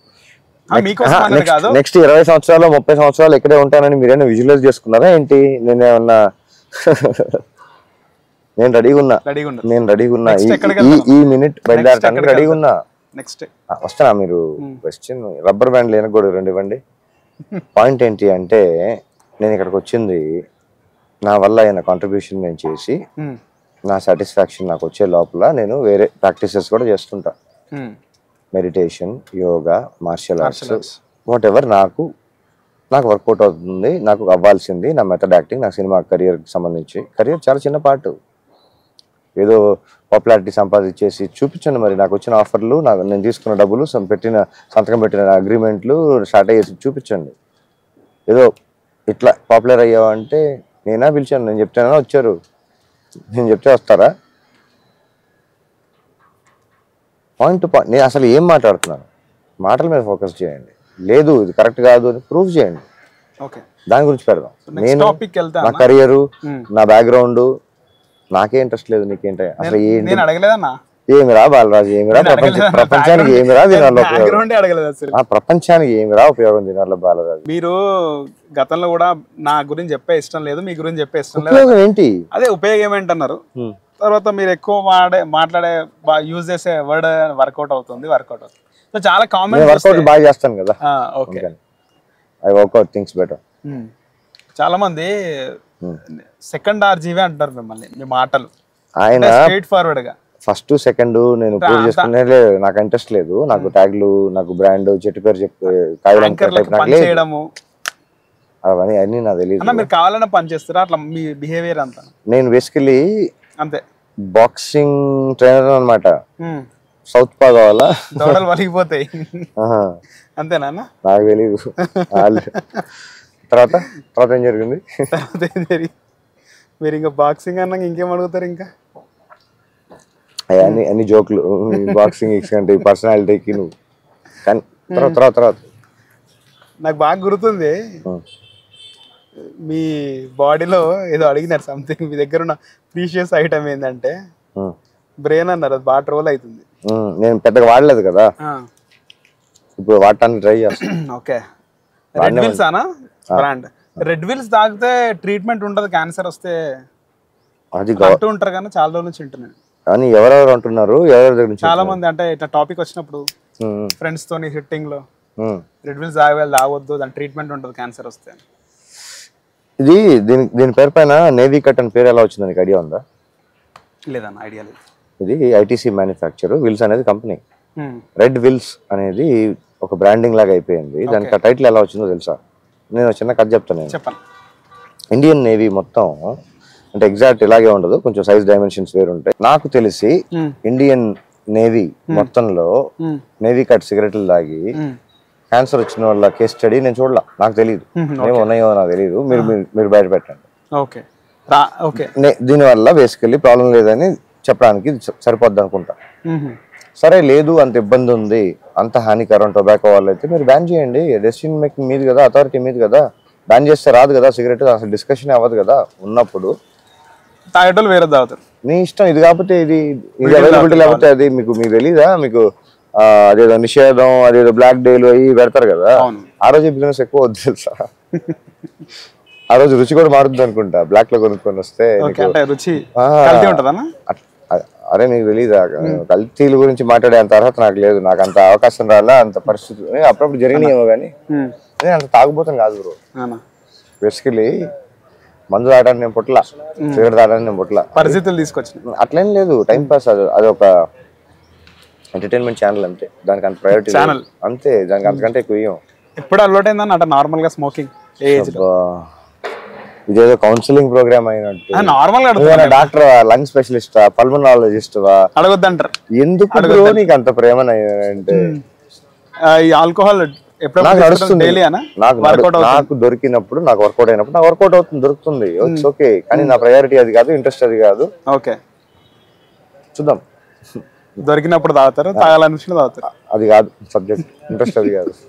నెక్స్ట్ ఇరవై సంవత్సరాలు ముప్పై సంవత్సరాలు ఇక్కడే ఉంటానని మీరేమైనా విజువలైజ్ చేసుకున్నారా ఏంటి? నేనేమన్నా నేను రెడీగా ఉన్నా, నేను రెడీగా ఉన్నా, ఈ మినిట్ బయలుదేరడానికి రెడీగా ఉన్నా. నెక్స్ట్ వస్తానా? మీరు క్వశ్చన్ రబ్బర్ బ్యాండ్ లేనకూడదు, రెండు ఇవ్వండి. పాయింట్ ఏంటి అంటే, నేను ఇక్కడికి వచ్చింది నా వల్ల అయిన కాంట్రిబ్యూషన్ నేను చేసి నా సాటిస్ఫాక్షన్ నాకు వచ్చే లోపల నేను వేరే ప్రాక్టీసెస్ కూడా చేస్తుంటా. Meditation, yoga, martial arts, whatever నాకు నాకు వర్కౌట్ అవుతుంది, నాకు అవ్వాల్సింది నా మెథడ్ యాక్టింగ్, నా సినిమా కెరియర్కి సంబంధించి. కెరియర్ చాలా చిన్న పార్ట్, ఏదో పాపులారిటీ సంపాదించేసి చూపించండి. మరి నాకు వచ్చిన ఆఫర్లు, నాకు నేను తీసుకున్న డబ్బులు, పెట్టిన సంతకం పెట్టిన అగ్రిమెంట్లు స్టార్ట్ అయ్యేసి చూపించండి. ఏదో ఇట్లా పాపులర్ అయ్యావంటే నేనా పిలిచాను, నేను చెప్తేనా వచ్చారు, నేను చెప్తే వస్తారా? పాయింట్ టు పాయింట్ నేను అసలు ఏం మాట్లాడుతున్నాను, మాటల మీద ఫోకస్ చేయండి. లేదు ఇది కరెక్ట్ కాదు అని ప్రూవ్ చేయండి, దాని గురించి పెడదాం. నేను నా కెరియర్, నా బ్యాక్గ్రౌండ్, నాకే ఇంట్రెస్ట్ లేదు, నీకేంట అసలు ఏంటి? ఏమిరా బాలరాజు, ఏమిరా ప్రపంచ ప్రపంచానికి ఏమిరా దీనివల్ల ఉపయోగం, అడగలేదు అసలు. ఆ ప్రపంచానికి ఏమిరా ఉపయోగం దీనివల్ల బాలరాజు? మీరు గతంలో కూడా నా గురించి చెప్పే ఇష్టం లేదు, మీ గురించి చెప్పే ఇష్టం లేదు, ఉపయోగం ఏంటి? అదే ఉపయోగం ఏంటన్నారు. తర్వాత మీరు ఎక్కువ వాడే మాట్లాడే యూజ్ చేసే వర్డ్ వర్కౌట్ అవుతుంది వర్కౌట్ అవుతుంది సో చాలా కామెంట్స్ వర్కౌట్ బాగా చేస్తాను కదా. Okay, I work out things better. చాలా మంది సెకండ్ ఆర్జీవే అంటారు మిమ్మల్ని, మీ మాటలు ఆయన స్ట్రైట్ ఫార్వర్డ్ గా. ఫస్ట్ సెకండ్ నేను ప్రూవ్ చేసుకునే లేదు, నాకు ఇంట్రెస్ట్ లేదు. నాకు ట్యాగ్లు, నాకు బ్రాండ్, చెట్టు పేరు చెప్పి చేయడము అవన్నీ అన్ని నాకు తెలియదు. అన్న మీరు కావాలన్నా పని చేస్తారా అట్లా మీ బిహేవియర్ అంతా? నేను బేసికలీ అంతే, బాక్సింగ్ ట్రైనర్ అనమాట. సౌత్ పా కావాలా, దౌడలు వలిగిపోతాయి అంతేనా? నాకు తెలీదు. తర్వాత తర్వాత ఏం జరిగింది? తర్వాత ఏం జరిగింది మీరు ఇంకా బాక్సింగ్ అన్నాక ఇంకేం అడుగుతారు? ఇంకా అన్ని అన్ని జోకులు, బాక్సింగ్ అంటే పర్సనాలిటీకి నువ్వు. కానీ తర్వాత తర్వాత తర్వాత నాకు బాగా గుర్తుంది, మీ బాడీలో ఏదో అడిగినారు సంథింగ్, మీ దగ్గర ఉన్న ప్రీషియస్ ఐటమ్ ఏంటంటే బ్రెయిన్ అన్నారు. అది బాగా ట్రోల్ అవుతుంది. నేను పెద్దగా వాడలేదు కదా, ఇప్పుడు వాడటానికి ట్రై చేస్తాను. ఓకే, రెడ్ విల్స్ అనా బ్రాండ్? రెడ్ విల్స్ తాగితే ట్రీట్మెంట్ ఉంటుంది క్యాన్సర్ వస్తే అది అంటూ ఉంటారు కానీ చాలా రోజుల నుంచి వింటున్నాను. కానీ ఎవరెవరు అంటున్నారు, ఎవరెవరి దగ్గర చాలా మంది అంటే ఇట్లా టాపిక్ వచ్చినప్పుడు ఫ్రెండ్స్ తోని సిట్టింగ్ లో రెడ్ విల్స్ తాగవాలి, తాగొద్దు, దాని ట్రీట్మెంట్ ఉంటుంది క్యాన్సర్ వస్తే. ఇది దీని దీని పేరు పైన నేవీ కట్ అని పేరు ఎలా వచ్చింది నీకు ఐడియా ఉందా? లేదన్న, ఐడియా లేదు. ఇది ఐటీసీ మ్యానుఫ్యాక్చర్, విల్స్ అనేది కంపెనీ. రెడ్ విల్స్ అనేది ఒక బ్రాండింగ్ లాగా అయిపోయింది. దానికి ఆ టైటిల్ ఎలా వచ్చిందో తెలుసా? నేను చిన్న కథ చెప్తాను. చెప్పండి. ఇండియన్ నేవీ మొత్తం అంటే ఎగ్జాక్ట్ ఇలాగే ఉండదు, కొంచెం సైజ్ డైమెన్షన్స్ వేరు ఉంటాయి. నాకు తెలిసి ఇండియన్ నేవీ మొత్తంలో నేవీ కట్ సిగరెట్లు తాగి క్యాన్సర్ వచ్చిన వాళ్ళ కేస్ స్టడీ నేను చూడలా, నాకు తెలియదు. ఏమో ఉన్నాయో నాకు తెలియదు, మీరు మీరు బయట పెట్టండి. ఓకే ఓకే, దీనివల్ల బేసికల్లీ ప్రాబ్లం లేదని చెప్పడానికి సరిపోద్ది అనుకుంటా. సరే లేదు, అంత ఇబ్బంది ఉంది, అంత హానికరం టొబాకో వాళ్ళు అయితే మీరు బ్యాన్ చేయండి. డెసిషన్ మేకింగ్ మీది కదా, అథారిటీ మీది కదా. బ్యాన్ చేస్తే రాదు కదా సిగరెట్, అసలు డిస్కషన్ అవ్వదు కదా. ఉన్నప్పుడు తాగేటోళ్ళు వేరే తాగుతారు, మీ ఇష్టం. ఇది కాకపోతే ఇది ఇది అవైలబిలిటీ లేకపోతే అది మీకు మీకు తెలీదా? మీకు అదేదో నిషేధం, అదేదో బ్లాక్ డేలు అవి పెడతారు కదా, ఆ రోజు బిజినెస్ ఎక్కువ వద్దు తెలుసా. ఆ రోజు రుచి కూడా మారుద్ది అనుకుంటా, బ్లాక్ లో కొనుక్కొని వస్తే. రుచి అరే నీకు తెలీదా, కల్తీల గురించి మాట్లాడే అంత అర్హత నాకు లేదు, నాకు అంత అవకాశం రాలా, అంత పరిస్థితి అప్పుడప్పుడు జరిగినాయేమో కానీ నేను అంత తాగుపోతాను కాదు బ్రో. బేసికలీ మందు తాగడానికి నేను పుట్ల, సిగరెట్ తాగడానికి నేను పుట్ల, పరిస్థితులు తీసుకొచ్చిన అట్లేం లేదు. టైం పాస్, అది అది ఒక ఎంటర్టైన్మెంట్ ఛానల్ అంతే, దానికి అంత ప్రయారిటీ ఛానల్ అంతే, దానికి అంతకంటే ఎక్కువ ఇయ్యం. ఎప్పుడు అలవాటు అయిందని అంటే నార్మల్ గా స్మోకింగ్ ఇదేదో కౌన్సిలింగ్ ప్రోగ్రామ్ అయినట్టు. నార్మల్ గా డాక్టర్, లంగ్ స్పెషలిస్ట్, పల్మనాలజిస్ట్ అడగొద్దంటారు. ఎందుకు నీకు అంత ప్రేమ అంటే? ఆల్కహాల్ నాకు నడుస్తుంది, నాకు దొరికినప్పుడు, నాకు వర్కౌట్ అయినప్పుడు నాకు వర్కౌట్ అవుతుంది, దొరుకుతుంది, ఇట్స్ ఓకే. కానీ నా ప్రయారిటీ అది కాదు, ఇంట్రెస్ట్ అది కాదు. ఓకే, చూద్దాం. దొరికినప్పుడు తాగుతారు, తాగాలనిపించిన తాగుతారు, అది కాదు సబ్జెక్ట్, ఇంట్రెస్ట్ అది కాదు.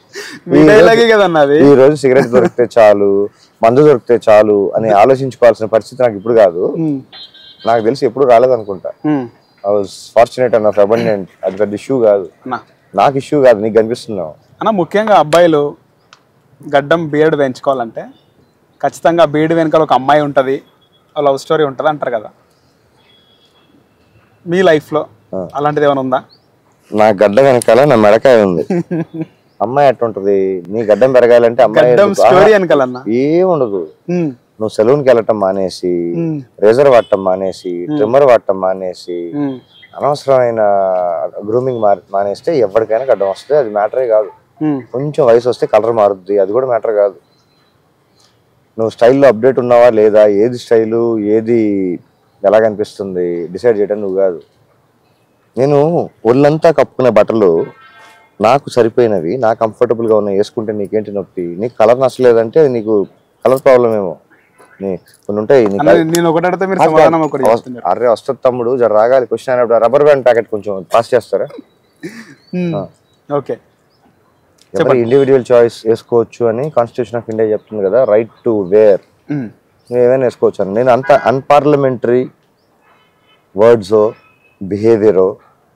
ఈ రోజు సిగరెట్ దొరికితే చాలు, మందు దొరికితే చాలు అని ఆలోచించుకోవాల్సిన పరిస్థితి నాకు ఇప్పుడు కాదు, నాకు తెలిసి ఎప్పుడు రాలేదు అనుకుంటా. I was fortunate and of abundant. అది పెద్ద ఇష్యూ కాదు, నాకు ఇష్యూ కాదు, నీకు కనిపిస్తున్నావు అన్న. ముఖ్యంగా అబ్బాయిలు గడ్డం బీర్డ్ పెంచుకోవాలంటే ఖచ్చితంగా బీర్డ్ వెనకాల ఒక అమ్మాయి ఉంటుంది, లవ్ స్టోరీ ఉంటుంది అంటారు కదా. మీ లైఫ్లో అలాంటిది ఏమైనా ఉందా? నా గడ్డ వెనకాల నా మెడకాయ ఉంది. అమ్మాయి ఎట్టుంటది? నీ గడ్డం పెరగాలంటే అమ్మాయి ఏముండదు. నువ్వు సెలూన్ కి వెళ్ళటం మానేసి, రేజర్ వాడటం మానేసి, ట్రిమ్మర్ వాడటం మానేసి, అనవసరమైన గ్రూమింగ్ మానేస్తే ఎవరికైనా గడ్డం వస్తుంది. అది మ్యాటరే కాదు. కొంచెం వయసు వస్తే కలర్ మారుద్ది, అది కూడా మ్యాటర్ కాదు. నువ్వు స్టైల్లో అప్డేట్ ఉన్నావా లేదా, ఏది స్టైలు, ఏది ఎలా కనిపిస్తుంది డిసైడ్ చేయడం నువ్వు కాదు. నేను ఒళ్ళంతా కప్పుకునే బట్టలు నాకు సరిపోయినవి, నాకు కంఫర్టబుల్గా ఉన్నాయి వేసుకుంటే నీకేంటి నొప్పి? నీకు కలర్ నచ్చలేదంటే నీకు కలర్ ప్రాబ్లం ఏమో. కొన్ని ఉంటాయి. అరే వస్తుంది తమ్ముడు, జర రాగాలి క్వశ్చన్ అయినప్పుడు రబ్బర్ బ్యాండ్ ప్యాకెట్ కొంచెం పాస్ చేస్తారా? ఓకే, ఎవరి ఇండివిజువల్ చాయిస్ వేసుకోవచ్చు అని కాన్స్టిట్యూషన్ ఆఫ్ ఇండియా చెప్తుంది కదా, రైట్ టు వేర్. నువ్వు ఏమైనా వేసుకోవచ్చు అని. నేను అంత అన్పార్లమెంటరీ వర్డ్స్ బిహేవియరో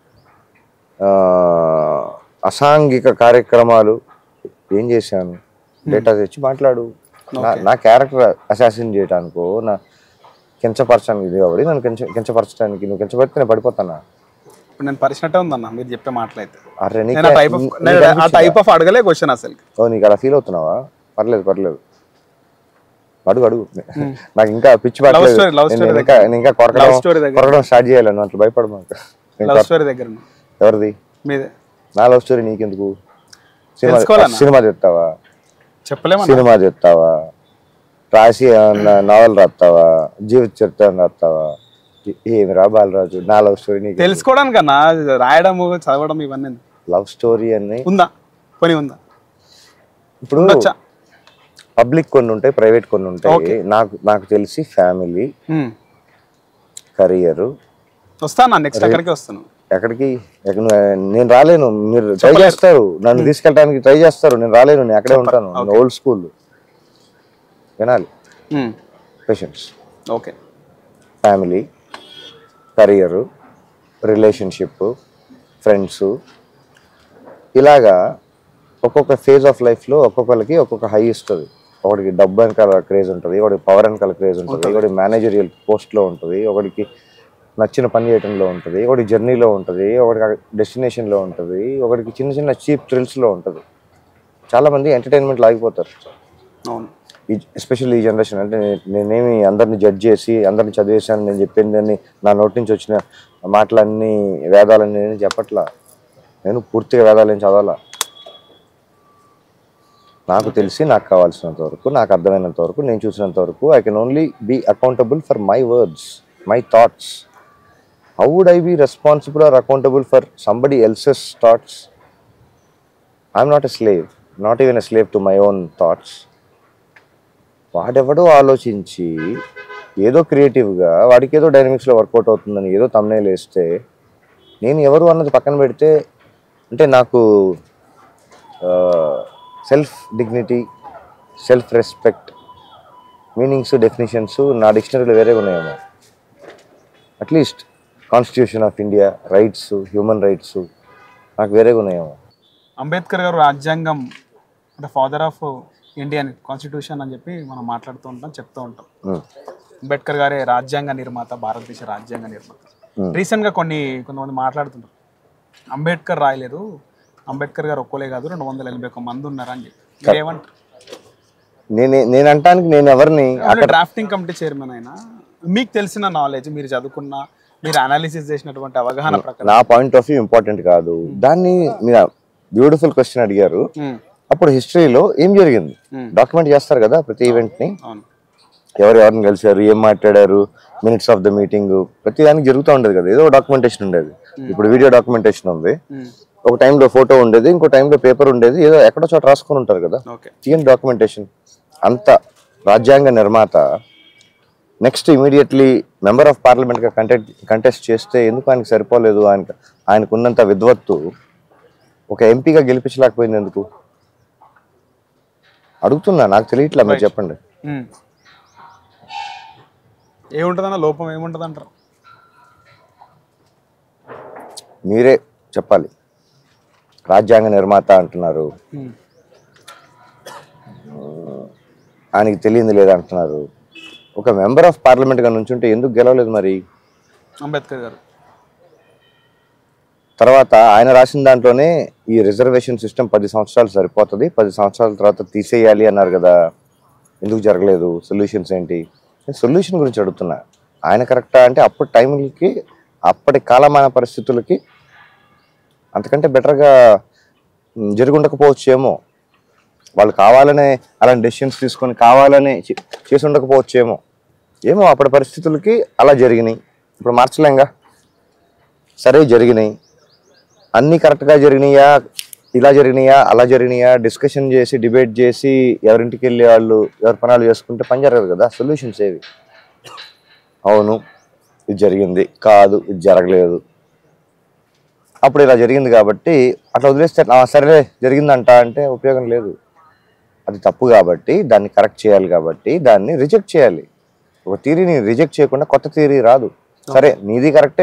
అసాంఘిక కార్యక్రమాలు ఏం చేశాను, డేటా తెచ్చి మాట్లాడు. నా క్యారెక్టర్ అసాసిన్ చేయడానికో నా కించపరచడానికి ఇది కాబట్టి నన్ను కించ కించపరచడానికి నువ్వు కించపరిస్తే నేను పడిపోతానా? నేను పరిచినట్టే ఉందన్న మీరు చెప్పే మాటలైతే. అరే టైప్ ఆఫ్ అడగలే క్వశ్చన్ అసలు. ఓ నీకు అలా ఫీల్ అవుతున్నావా? పర్లేదు పర్లేదు అడుగు అడుగు. నాకు ఇంకా పిచ్చి పట్టలేదు, ఇంకా ఇంకా కొరకడం కొరకడం స్టార్ట్ చేయాలి. నువ్వు అట్లా భయపడమా. ఎవరిది? నా లవ్ స్టోరీ నీకెందుకు? సినిమా సినిమా చెప్తావా? చెప్పలేమా? సినిమా చెప్తావా? రాసి నావల్ రాస్తావా? జీవిత చరిత్ర రాస్తావా? ఏమి రా బాలరాజు, నా లవ్ స్టోరీ నీకు తెలుసుకోవడానికి కన్నా రాయడం చదవడం ఇవన్నీ. లవ్ స్టోరీ అని ఉందా? కొని ఉందా? ఇప్పుడు పబ్లిక్ కొన్ని ఉంటాయి, ప్రైవేట్ కొన్ని ఉంటాయి. నాకు నాకు తెలిసి ఫ్యామిలీ, కెరియర్. వస్తాను నెక్స్ట్ ఎక్కడికి వస్తాను. ఎక్కడికి? నేను రాలేను. మీరు ట్రై చేస్తారు, నన్ను తీసుకెళ్ళడానికి ట్రై చేస్తారు. నేను రాలేను, నేను అక్కడే ఉంటాను. ఓల్డ్ స్కూల్ వినాలి. Patience. Okay. Family, career, relationship, friends, ఇలాగా ఒక్కొక్క ఫేజ్ ఆఫ్ లైఫ్లో ఒక్కొక్కరికి ఒక్కొక్క హై ఇస్తుంది. ఒకడికి డబ్బు వెనకాల క్రేజ్ ఉంటుంది, ఒకడికి పవర్ వెనకాల క్రేజ్ ఉంటుంది, ఒకటి మేనేజరియల్ పోస్ట్లో ఉంటుంది, ఒకడికి నచ్చిన పని చేయడంలో ఉంటుంది, ఒకటి జర్నీలో ఉంటుంది, ఒకటికి డెస్టినేషన్లో ఉంటుంది, ఒకటికి చిన్న చిన్న చీప్ థ్రిల్స్లో ఉంటుంది. చాలామంది ఎంటర్టైన్మెంట్ లాగిపోతారు. ఈ ఎస్పెషల్లీ ఈ జనరేషన్. అంటే నేనేమి అందరిని జడ్జ్ చేసి అందరిని చదివేసాను, నేను చెప్పిందని నా నోటి నుంచి వచ్చిన మాటలన్నీ వేదాలని నేను చెప్పట్లా. నేను పూర్తిగా వేదాలని చదవాలా. నాకు తెలిసి నాకు కావాల్సినంత వరకు, నాకు అర్థమైనంత వరకు, నేను చూసినంత వరకు I can only be accountable for my words, my thoughts. How would I be responsible or accountable for somebody else's thoughts? I'm not a slave, not even a slave to my own thoughts. వాడెవడో ఆలోచించి ఏదో క్రియేటివ్గా వాడికి ఏదో డైనమిక్స్లో work out అవుతుందని ఏదో thumbnail వేస్తే నేను ఎవరు అన్నది పక్కన పెడితే, అంటే నాకు self dignity, self respect, meanings, definitions నా డిక్షనరీలో వేరే ఉన్నాయేమో. At least constitution of India, rights, human rights నాకు వేరేగా ఉన్నాయేమో. అంబేద్కర్ గారు రాజ్యాంగం అంటే ఫాదర్ ఆఫ్ ఇండియన్ కాన్స్టిట్యూషన్ అని చెప్పి మనం మాట్లాడుతూ ఉంటాం, చెప్తూ ఉంటాం. అంబేద్కర్ గారే రాజ్యాంగ నిర్మాత, భారతదేశ రాజ్యాంగ నిర్మాత. రీసెంట్గా కొన్ని కొంతమంది మాట్లాడుతుంటారు, అంబేద్కర్ రాయలేదు, అంబేద్కర్ గారు ఒక్కలే కాదు రెండు వందల ఎనభై ఒక మంది ఉన్నారు అని చెప్పి ఏమంటారు? నేను నేను అంటానికి నేను ఎవరిని? డ్రాఫ్టింగ్ కమిటీ చైర్మన్ అయినా మీకు తెలిసిన నాలెడ్జ్, మీరు చదువుకున్న, మీరు అనాలిసిస్ చేసినటువంటి అవగాహన ప్రకారం నా పాయింట్ ఆఫ్ వ్యూ ఇంపార్టెంట్ కాదు. దాన్ని మీరు బ్యూటిఫుల్ క్వశ్చన్ అడిగారు. అప్పుడు హిస్టరీలో ఏం జరిగింది డాక్యుమెంట్ చేస్తారు కదా ప్రతి ఈవెంట్ ని. ఎవరు ఎవరిని కలిసారు, ఏం మాట్లాడారు, మినిట్స్ ఆఫ్ ద మీటింగ్, ప్రతి దానికి జరుగుతూ ఉండేది కదా, ఏదో డాక్యుమెంటేషన్ ఉండేది. ఇప్పుడు వీడియో డాక్యుమెంటేషన్ ఉంది, ఒక టైంలో ఫోటో ఉండేది, ఇంకో టైంలో పేపర్ ఉండేది, ఏదో ఎక్కడో చోట రాసుకొని ఉంటారు కదా, తీయని డాక్యుమెంటేషన్. అంత రాజ్యాంగ నిర్మాత నెక్స్ట్ ఇమీడియట్లీ మెంబర్ ఆఫ్ పార్లమెంట్గా కంటెస్ట్ కంటెస్ట్ చేస్తే ఎందుకు ఆయనకు సరిపోలేదు? ఆయన ఆయనకు ఉన్నంత విద్వత్తు ఒక ఎంపీగా గెలిపించలేకపోయింది ఎందుకు? అడుగుతున్నా, నాకు తెలియట్లా, మీరు చెప్పండి. ఏముంటుందన్న లోపం ఏముంటుంది అంటారు? మీరే చెప్పాలి. రాజ్యాంగ నిర్మాత అంటున్నారు, ఆయనకి తెలియంది లేదంటున్నారు. ఒక మెంబర్ ఆఫ్ పార్లమెంట్గా నుంచుంటే ఎందుకు గెలవలేదు మరి అంబేద్కర్ గారు? తర్వాత ఆయన రాసిన దాంట్లోనే ఈ రిజర్వేషన్ సిస్టమ్ పది సంవత్సరాలు సరిపోతుంది, పది సంవత్సరాల తర్వాత తీసేయాలి అన్నారు కదా, ఎందుకు జరగలేదు? సొల్యూషన్స్ ఏంటి? నేను సొల్యూషన్ గురించి అడుగుతున్నా. ఆయన కరెక్టా అంటే అప్పటి టైంకి, అప్పటి కాలమాన పరిస్థితులకి అంతకంటే బెటర్గా జరిగి ఉండకపోవచ్చు ఏమో. వాళ్ళు కావాలనే అలాంటి డెసిషన్స్ తీసుకొని కావాలనే చేసి ఉండకపోవచ్చు ఏమో. ఏమో అప్పటి పరిస్థితులకి అలా జరిగినాయి, ఇప్పుడు మార్చలేంగా. సరే జరిగినాయి, అన్నీ కరెక్ట్గా జరిగినాయా, ఇలా జరిగినాయా, అలా జరిగినాయా, డిస్కషన్ చేసి డిబేట్ చేసి ఎవరింటికి వెళ్ళి వాళ్ళు ఎవరి పనాలు చేసుకుంటే పని జరగదు కదా. సొల్యూషన్స్ ఏవి? అవును ఇది జరిగింది, కాదు ఇది జరగలేదు, అప్పుడు ఇలా జరిగింది కాబట్టి అట్లా వదిలేస్తే సరే జరిగిందంట అంటే ఉపయోగం లేదు. అది తప్పు కాబట్టి దాన్ని కరెక్ట్ చేయాలి, కాబట్టి దాన్ని రిజెక్ట్ చేయాలి. ఒక థియరీని రిజెక్ట్ చేయకుండా కొత్త థియరీ రాదు. సరే నీది కరెక్టే,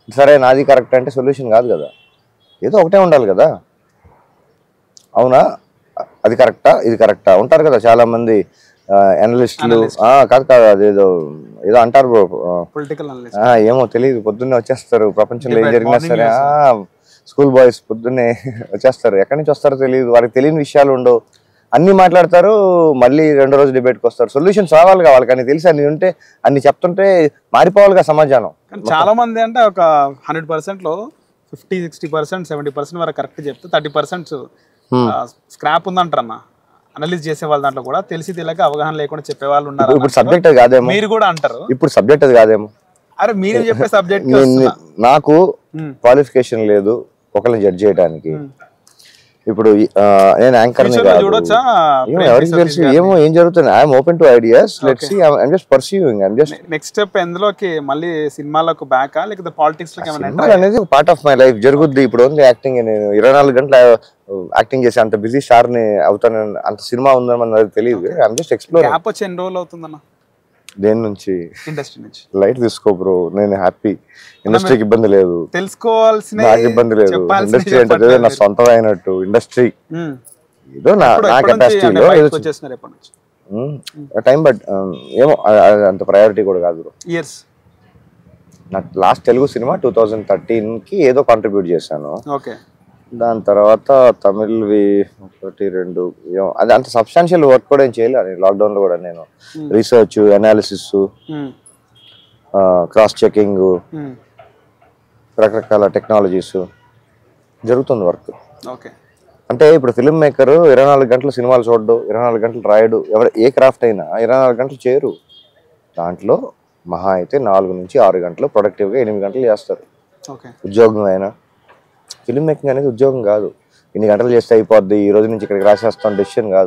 సరే నాది కరెక్ట్ అంటే సొల్యూషన్ కాదు కదా, ఏదో ఒకటే ఉండాలి కదా. అవునా, అది కరెక్టా ఇది కరెక్టా ఉంటారు కదా చాలా మంది అనలిస్టులు. కాదు కాదు అదేదో ఏదో అంటారు బ్రో, పొలిటికల్ ఏమో తెలియదు, పొద్దున్నే వచ్చేస్తారు, ప్రపంచంలో ఏం జరిగినా సరే స్కూల్ బాయ్స్ పొద్దున్నే వచ్చేస్తారు, ఎక్కడి నుంచి వస్తారో తెలియదు, వారికి తెలియని విషయాలు ఉండవు, అన్ని మాట్లాడతారు, మళ్ళీ రెండో రోజు డిబేట్కి వస్తారు. సొల్యూషన్స్ రావాలి వాళ్ళకి, అన్ని తెలిసి అన్ని ఉంటే అన్ని చెప్తుంటే మారిపోవాలిగా సమాజానం. చాలా మంది అంటే ఒక హండ్రెడ్ పర్సెంట్ లో fifty sixty percent seventy percent వరకు కరెక్ట్ చెప్తే థర్టీ పర్సెంట్ స్క్రాప్ ఉందంటారు అన్న. అనలైజ్ చేసే వాళ్ళ దాంట్లో కూడా తెలిసి తెలియక అవగాహన లేకుండా చెప్పే వాళ్ళు ఉన్నారు. ఇప్పుడు సబ్జెక్ట్ అది కాదేమో, మీరు కూడా అంటారు ఇప్పుడు సబ్జెక్ట్ అది కాదేమో. అరే మీరు చెప్పే సబ్జెక్ట్ నాకు క్వాలిఫికేషన్ లేదు ఒకరిని జడ్జ్ చేయడానికి. ఇప్పుడు నేను యాంకర్ చూడొచ్చా, ఎవరికి తెలుసు ఏమో ఏం జరుగుతుంది. I'm open to ideas, let's see. I'm just pursuing, I'm just next step ఎందులోకి మళ్ళీ సినిమాలకు బ్యాక్ ఆ లేకపోతే పాలిటిక్స్ లోకి ఏమైనా సినిమా అనేది ఒక పార్ట్ ఆఫ్ మై లైఫ్ జరుగుద్ది. ఇప్పుడు ఓన్లీ యాక్టింగ్, నేను ఇరవై నాలుగు గంటల యాక్టింగ్ చేసి అంత బిజీ స్టార్ ని అవుతాను, అంత సినిమా ఉందని మనకు తెలియదు. I'm just explore. గ్యాప్ వచ్చి ఎన్ని రోజులు అవుతుందన్న దేని నుంచి? ఇండస్ట్రీ నుంచి. లైట్ తీసుకో బ్రో, నేను హ్యాపీ, ఇండస్ట్రీకి ఇబ్బంది లేదు, తెలుసుకోవాల్సిన నాకు ఇబ్బంది లేదు. ఇండస్ట్రీ అంటే నా సొంతం అయినట్టు, ఇండస్ట్రీ ఏదో నా నా కెపాసిటీలో టైం. బట్ ఏమో అంత ప్రయారిటీ కూడా కాదు బ్రో. ఇయర్స్ నా last Telugu cinema two thousand thirteen కి ఏదో కాంట్రిబ్యూట్ చేశాను. ఓకే. దాని తర్వాత తమిళ్వి ఒకటి రెండు, అది అంత సబ్స్టాన్షియల్ వర్క్ కూడా ఏం చేయలేదు లాక్డౌన్ లో కూడా. నేను రీసెర్చ్, అనాలిసిస్, క్రాస్ చెకింగ్, రకరకాల టెక్నాలజీస్ జరుగుతుంది వర్క్. అంటే ఇప్పుడు ఫిల్మ్ మేకర్ ఇరవై నాలుగు గంటలు సినిమాలు చూడడు, ఇరవై నాలుగు గంటలు రాయడు. ఎవరు ఏ క్రాఫ్ట్ అయినా ఇరవై నాలుగు గంటలు చేయరు. దాంట్లో మహా అయితే నాలుగు నుంచి ఆరు గంటలు ప్రొడక్టివ్గా ఎనిమిది గంటలు చేస్తారు. ఉద్యోగం అయినా ఫిల్మ్ మేకింగ్ అనేది ఉద్యోగం కాదు. ఇన్ని గంటలు చేస్తే అయిపోద్ది, ఈ రోజు నుంచి ఇక్కడికి రాసేస్తాం డెసిషన్ కాదు.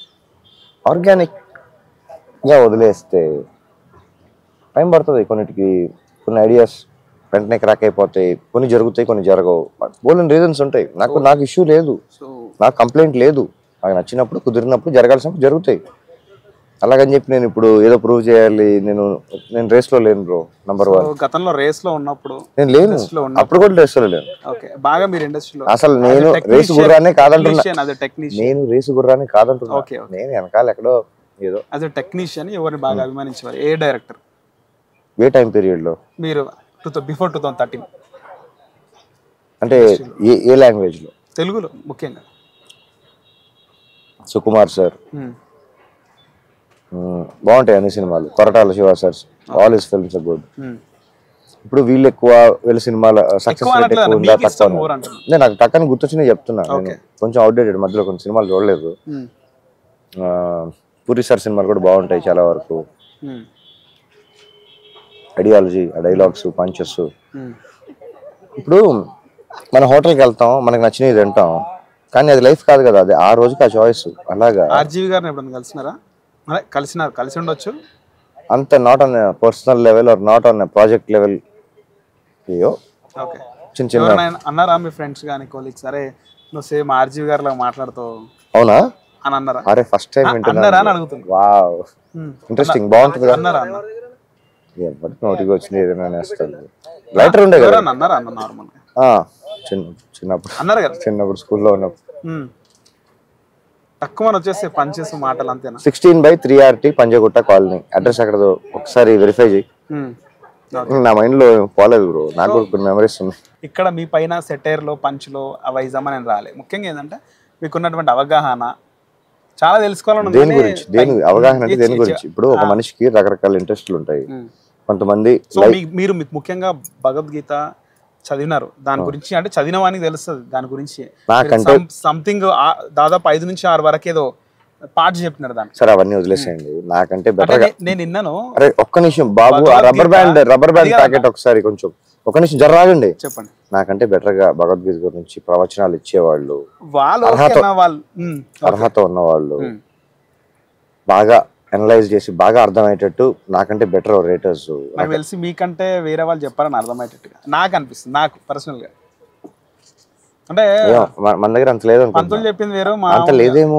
ఆర్గానిక్గా వదిలేస్తే టైం పడుతుంది. కొన్నిటికి కొన్ని ఐడియాస్ వెంటనే క్రాక్ అయిపోతాయి, కొన్ని జరుగుతాయి, కొన్ని జరగవు. బోల్డెన్ రీజన్స్ ఉంటాయి. నాకు నాకు ఇష్యూ లేదు, నాకు కంప్లైంట్ లేదు. నాకు నచ్చినప్పుడు కుదిరినప్పుడు జరగాల్సినప్పుడు జరుగుతాయి. అలాగని చెప్పి నేను ఇప్పుడు ఏదో ప్రూవ్ చేయాలి, నేను నేను రేస్ లో లేను బ్రో. నంబర్ వన్, గతంలో రేస్ లో ఉన్నప్పుడు నేను లేను, అప్పుడు కూడా రేస్ లో లేను. బాగా మీరు ఇండస్ట్రీలో అసలు నేను రేసు గుర్రాన్ని కాదంటున్నా, నేను రేసు గుర్రాన్ని కాదంటున్నా. నేను వెనకాల ఎక్కడో ఏదో యాజ్ ఎ టెక్నీషియన్ ఎవరిని బాగా అభిమానించేవారు? ఏ డైరెక్టర్? ఏ టైం పీరియడ్ లో? మీరు బిఫోర్ టూ థౌసండ్ థర్టీన్ అంటే ఏ ఏ లాంగ్వేజ్ లో? తెలుగులో ముఖ్యంగా. సుకుమార్ సార్ బాగుంటాయి అన్ని సినిమాలు. Koratala Siva sir, all his films are good. ఇప్పుడు వీళ్ళు ఎక్కువ వీళ్ళ సినిమాల సక్సెస్ రేట్ ఎక్కువ ఉందా తక్కువ? నేను నాకు టక్కని గుర్తొచ్చినా చెప్తున్నా. నేను కొంచెం అవుట్డేటెడ్, మధ్యలో కొన్ని సినిమాలు చూడలేదు. పూరి సార్ సినిమాలు కూడా బాగుంటాయి చాలా వరకు. Ideology, dialogues, punches. ఇప్పుడు మన హోటల్కి వెళ్తాం, మనకు నచ్చినవి తింటాం, కానీ అది లైఫ్ కాదు కదా, అది ఆ రోజుకి ఆ చాయిస్. అలాగా ఆర్జీవి గారిని ఎప్పుడైనా కలిసినారా? కలిసినారు, కలిసి ఉండొచ్చు. అంత not on personal level or not on project level. అయ్యో చిన్న చిన్న అన్నారా మీ ఫ్రెండ్స్ కానీ కొలీగ్స్, అరే నువ్వు సేమ్ ఆర్జీవి గారిలా మాట్లాడుతావు అవునా అని అన్నారా? అరే ఫస్ట్ టైం వింటున్నారా అని అడుగుతున్నా. వావ్, ఇంట్రెస్టింగ్, బాగుంటుంది. అన్నారా? ఎప్పటికి నోటికి వచ్చింది ఏదైనా నేస్తుంది. లైటర్ ఉండే కదా అన్నారా? అన్న నార్మల్ చిన్న చిన్నప్పుడు అన్నారు కదా, చిన్నప్పుడు స్కూల్లో ఉన్నప్పుడు. తక్కువ వచ్చేసి పంచెస్ మాటలు అంతేనా? Sixteen by three RT Panjagutta colony. Address అక్కడ ఒకసారి వెరిఫై చేయి. నా మైండ్ లో పోలేదు బ్రో, నాకు కొన్ని మెమరీస్ ఉన్నాయి. ఇక్కడ మీ పైన సెటైర్ లో, పంచ్ లో వైజామా నేను రాలే. ముఖ్యంగా ఏంటంటే మీకున్నటువంటి అవగాహన చాలా తెలుసుకోవాలని. దేని గురించి? దేని అవగాహన అంటే దేని గురించి? ఇప్పుడు ఒక మనిషికి రకరకాల ఇంట్రెస్ట్లు ఉంటాయి. కొంతమంది మీరు ముఖ్యంగా భగవద్గీత చదివినారు, దాని గురించి అంటే చదివిన వానికి తెలుస్తుంది దాని గురించి. సంథింగ్ దాదాపు ఐదు నుంచి ఆరు వరకు ఏదో పాట చెప్పినారు దాన్ని. సరే అవన్నీ వదిలేసేయండి. నాకంటే బెటర్ నేను విన్నాను. అరే ఒక్క నిమిషం బాబు, rubber band rubber band packet ఒకసారి కొంచెం ఒక నిమిషం జరగండి. చెప్పండి. నాకంటే బెటర్ గా భగవద్గీత గురించి ప్రవచనాలు ఇచ్చేవాళ్ళు, అర్హత ఉన్నవాళ్ళు, బాగా అనలైజ్ చేసి బాగా అర్థమయ్యేటట్టు నాకంటే బెటర్ రేటర్స్. నాకు తెలిసి మీకంటే వేరే వాళ్ళు చెప్పారని అర్థమయ్యేటట్టుగా నాకు అనిపిస్తుంది, నాకు పర్సనల్ గా. అంటే మన దగ్గర అంత లేదు, పంతులు చెప్పింది వేరు, అంత లేదేమో.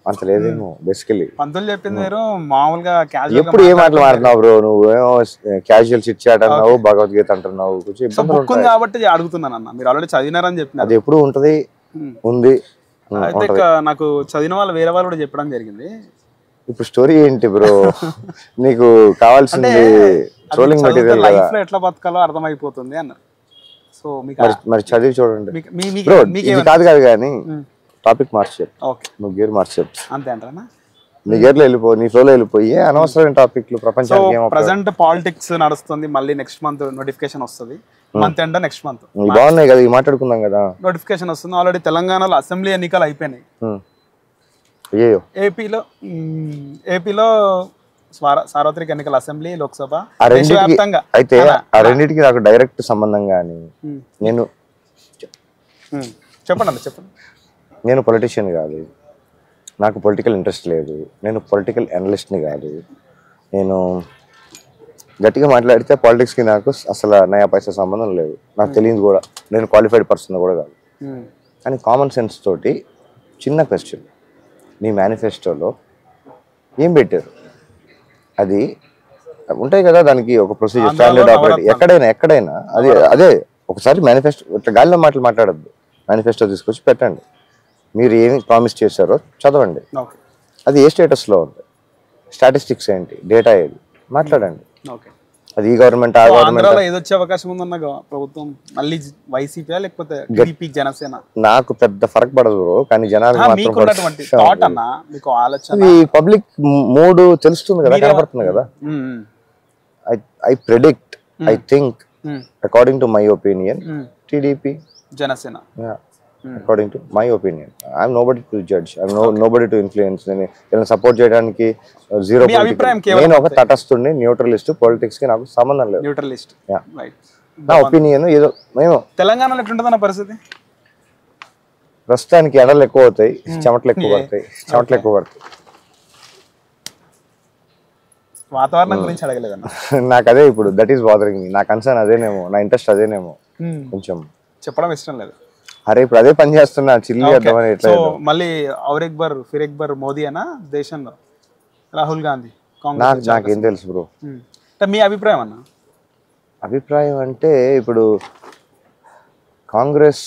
అంత లేదేమో బేసికలీ. పంతులు చెప్పింది మీరు మామూలుగా క్యాజువల్ ఎప్పుడు ఏ మాటలు మాట్లాడినావు బ్రో నువ్వు? ఏమో క్యాజువల్ చిట్ చాట్ అన్నావు, భగవద్గీత అంటున్నావు, కొంచెం ఇబ్బందులు బుక్ ఉంది కాబట్టి అడుగుతున్నాను అన్న. మీరు ఆల్రెడీ చదివినారని చెప్పినారు. అది ఎప్పుడు ఉంటది ఉంది. అయితే నాకు చదివిన వాళ్ళు వేరే వాళ్ళు కూడా చెప్పడం జరిగింది. ఇప్పుడు స్టోరీ ఏంటి బ్రో? నీకు కావాల్సింది ట్రోలింగ్ మెటీరియల్ లైఫ్ లో ఎట్లా బతకాలో అర్థమైపోతుంది అన్నారు. సో మీకు మరి చదివి చూడండి బ్రో. ఇది కాదు కాదు కానీ టాపిక్ మార్చి చెప్పు. ఓకే, నువ్వు గేర్ మార్చి చెప్పు. అంతే అంటారా? నీ గేర్లో వెళ్ళిపో, నీ ఫ్లోలో వెళ్ళిపోయి అనవసరమైన టాపిక్లు ప్రపంచానికి. ప్రెసెంట్ పాలిటిక్స్ నడుస్తుంది, మళ్ళీ నెక్స్ట్ మంత్ నోటిఫికేషన్ వస్తుంది. మంత్ ఎండ్ నెక్స్ట్ మంత్ బాగున్నాయి కదా, ఇవి మాట్లాడుకుందాం కదా. నోటిఫికేషన్ వస్తుంది. ఆల్రెడీ తెలంగాణలో అసెంబ్లీ ఎన్నికలు అయిపోయినాయి. అయ్యో ఏపీలో ఏపీలో సార్వత్రిక ఎన్నికల అసెంబ్లీ, లోక్సభ. అయితే ఆ రెండింటికి నాకు డైరెక్ట్ సంబంధం కానీ. నేను చెప్పండి అన్న చెప్పండి. నేను పొలిటీషియన్ కాదు, నాకు పొలిటికల్ ఇంట్రెస్ట్ లేదు, నేను పొలిటికల్ అనలిస్ట్ని కాదు. నేను గట్టిగా మాట్లాడితే పాలిటిక్స్కి నాకు అసలు నయా పైసా సంబంధం లేదు, నాకు తెలియదు కూడా, నేను క్వాలిఫైడ్ పర్సన్ కూడా కాదు. కానీ కామన్ సెన్స్ తోటి చిన్న క్వశ్చన్, మీ మేనిఫెస్టోలో ఏం పెట్టారు? అది ఉంటాయి కదా, దానికి ఒక ప్రొసీజర్, స్టాండర్డ్ ఆపరేట్. ఎక్కడైనా ఎక్కడైనా అది అదే. ఒకసారి మేనిఫెస్టో ఇట్లా గాలిలో మాటలు మాట్లాడద్దు, మేనిఫెస్టో తీసుకొచ్చి పెట్టండి. మీరు ఏమి ప్రామిస్ చేశారో చదవండి. అది ఏ స్టేటస్లో ఉంది, స్టాటిస్టిక్స్ ఏంటి, డేటా ఏది, మాట్లాడండి. అది ఈ గవర్నమెంట్ ఆ గవర్నమెంట్ ఏదొచ్చే అవకాశం ఉందన్న ప్రభుత్వం మళ్ళీ వైసీపీ లేకపోతే టీడీపీ జనసేన నాకు పెద్ద ఫరక్ పడదు, కానీ జనాలకు మాత్రం పబ్లిక్ మూడు తెలుస్తుంది కదా, కనపడుతుంది కదా. I predict, I think according to my opinion TDP Janasena. according to my opinion. I am nobody to judge, I am no, nobody to influence. నేను సపోర్ట్ చేయడానికి జీరో. నేను ఒక తటస్థుడిని, న్యూట్రలిస్ట్, పాలిటిక్స్ కి నాకు సంబంధం లేదు. Neutralist, right. నా ఒపీనియన్ ఏదో. మేము తెలంగాణలో ఎట్లుంటదన్న పరిస్థితి? ప్రస్తుతానికి ఎండలు ఎక్కువ అవుతాయి, చెమటలు ఎక్కువ పడతాయి, చెమటలు ఎక్కువ పడతాయి. వాతావరణం గురించి అడగలేదన్న. నాకు అదే ఇప్పుడు దట్ ఈస్ బాదరింగ్ మీ. నా కన్సర్న్ అదేనేమో, నా ఇంట్రెస్ట్ అదేనేమో. కొంచెం చెప్పడం ఇష్టం లేదు. అరే ఇప్పుడు అదే పని చేస్తున్నా, చిల్లి అర్థమని. సో మళ్ళీ ఔర్ ఎక్బర్ ఫిర్ ఎక్బర్ మోదీ అనా దేశంలో? రాహుల్ గాంధీ కాంగ్రెస్? నాకేం తెలుసు బ్రో. మీ అభిప్రాయం అన్న? అభిప్రాయం అంటే ఇప్పుడు కాంగ్రెస్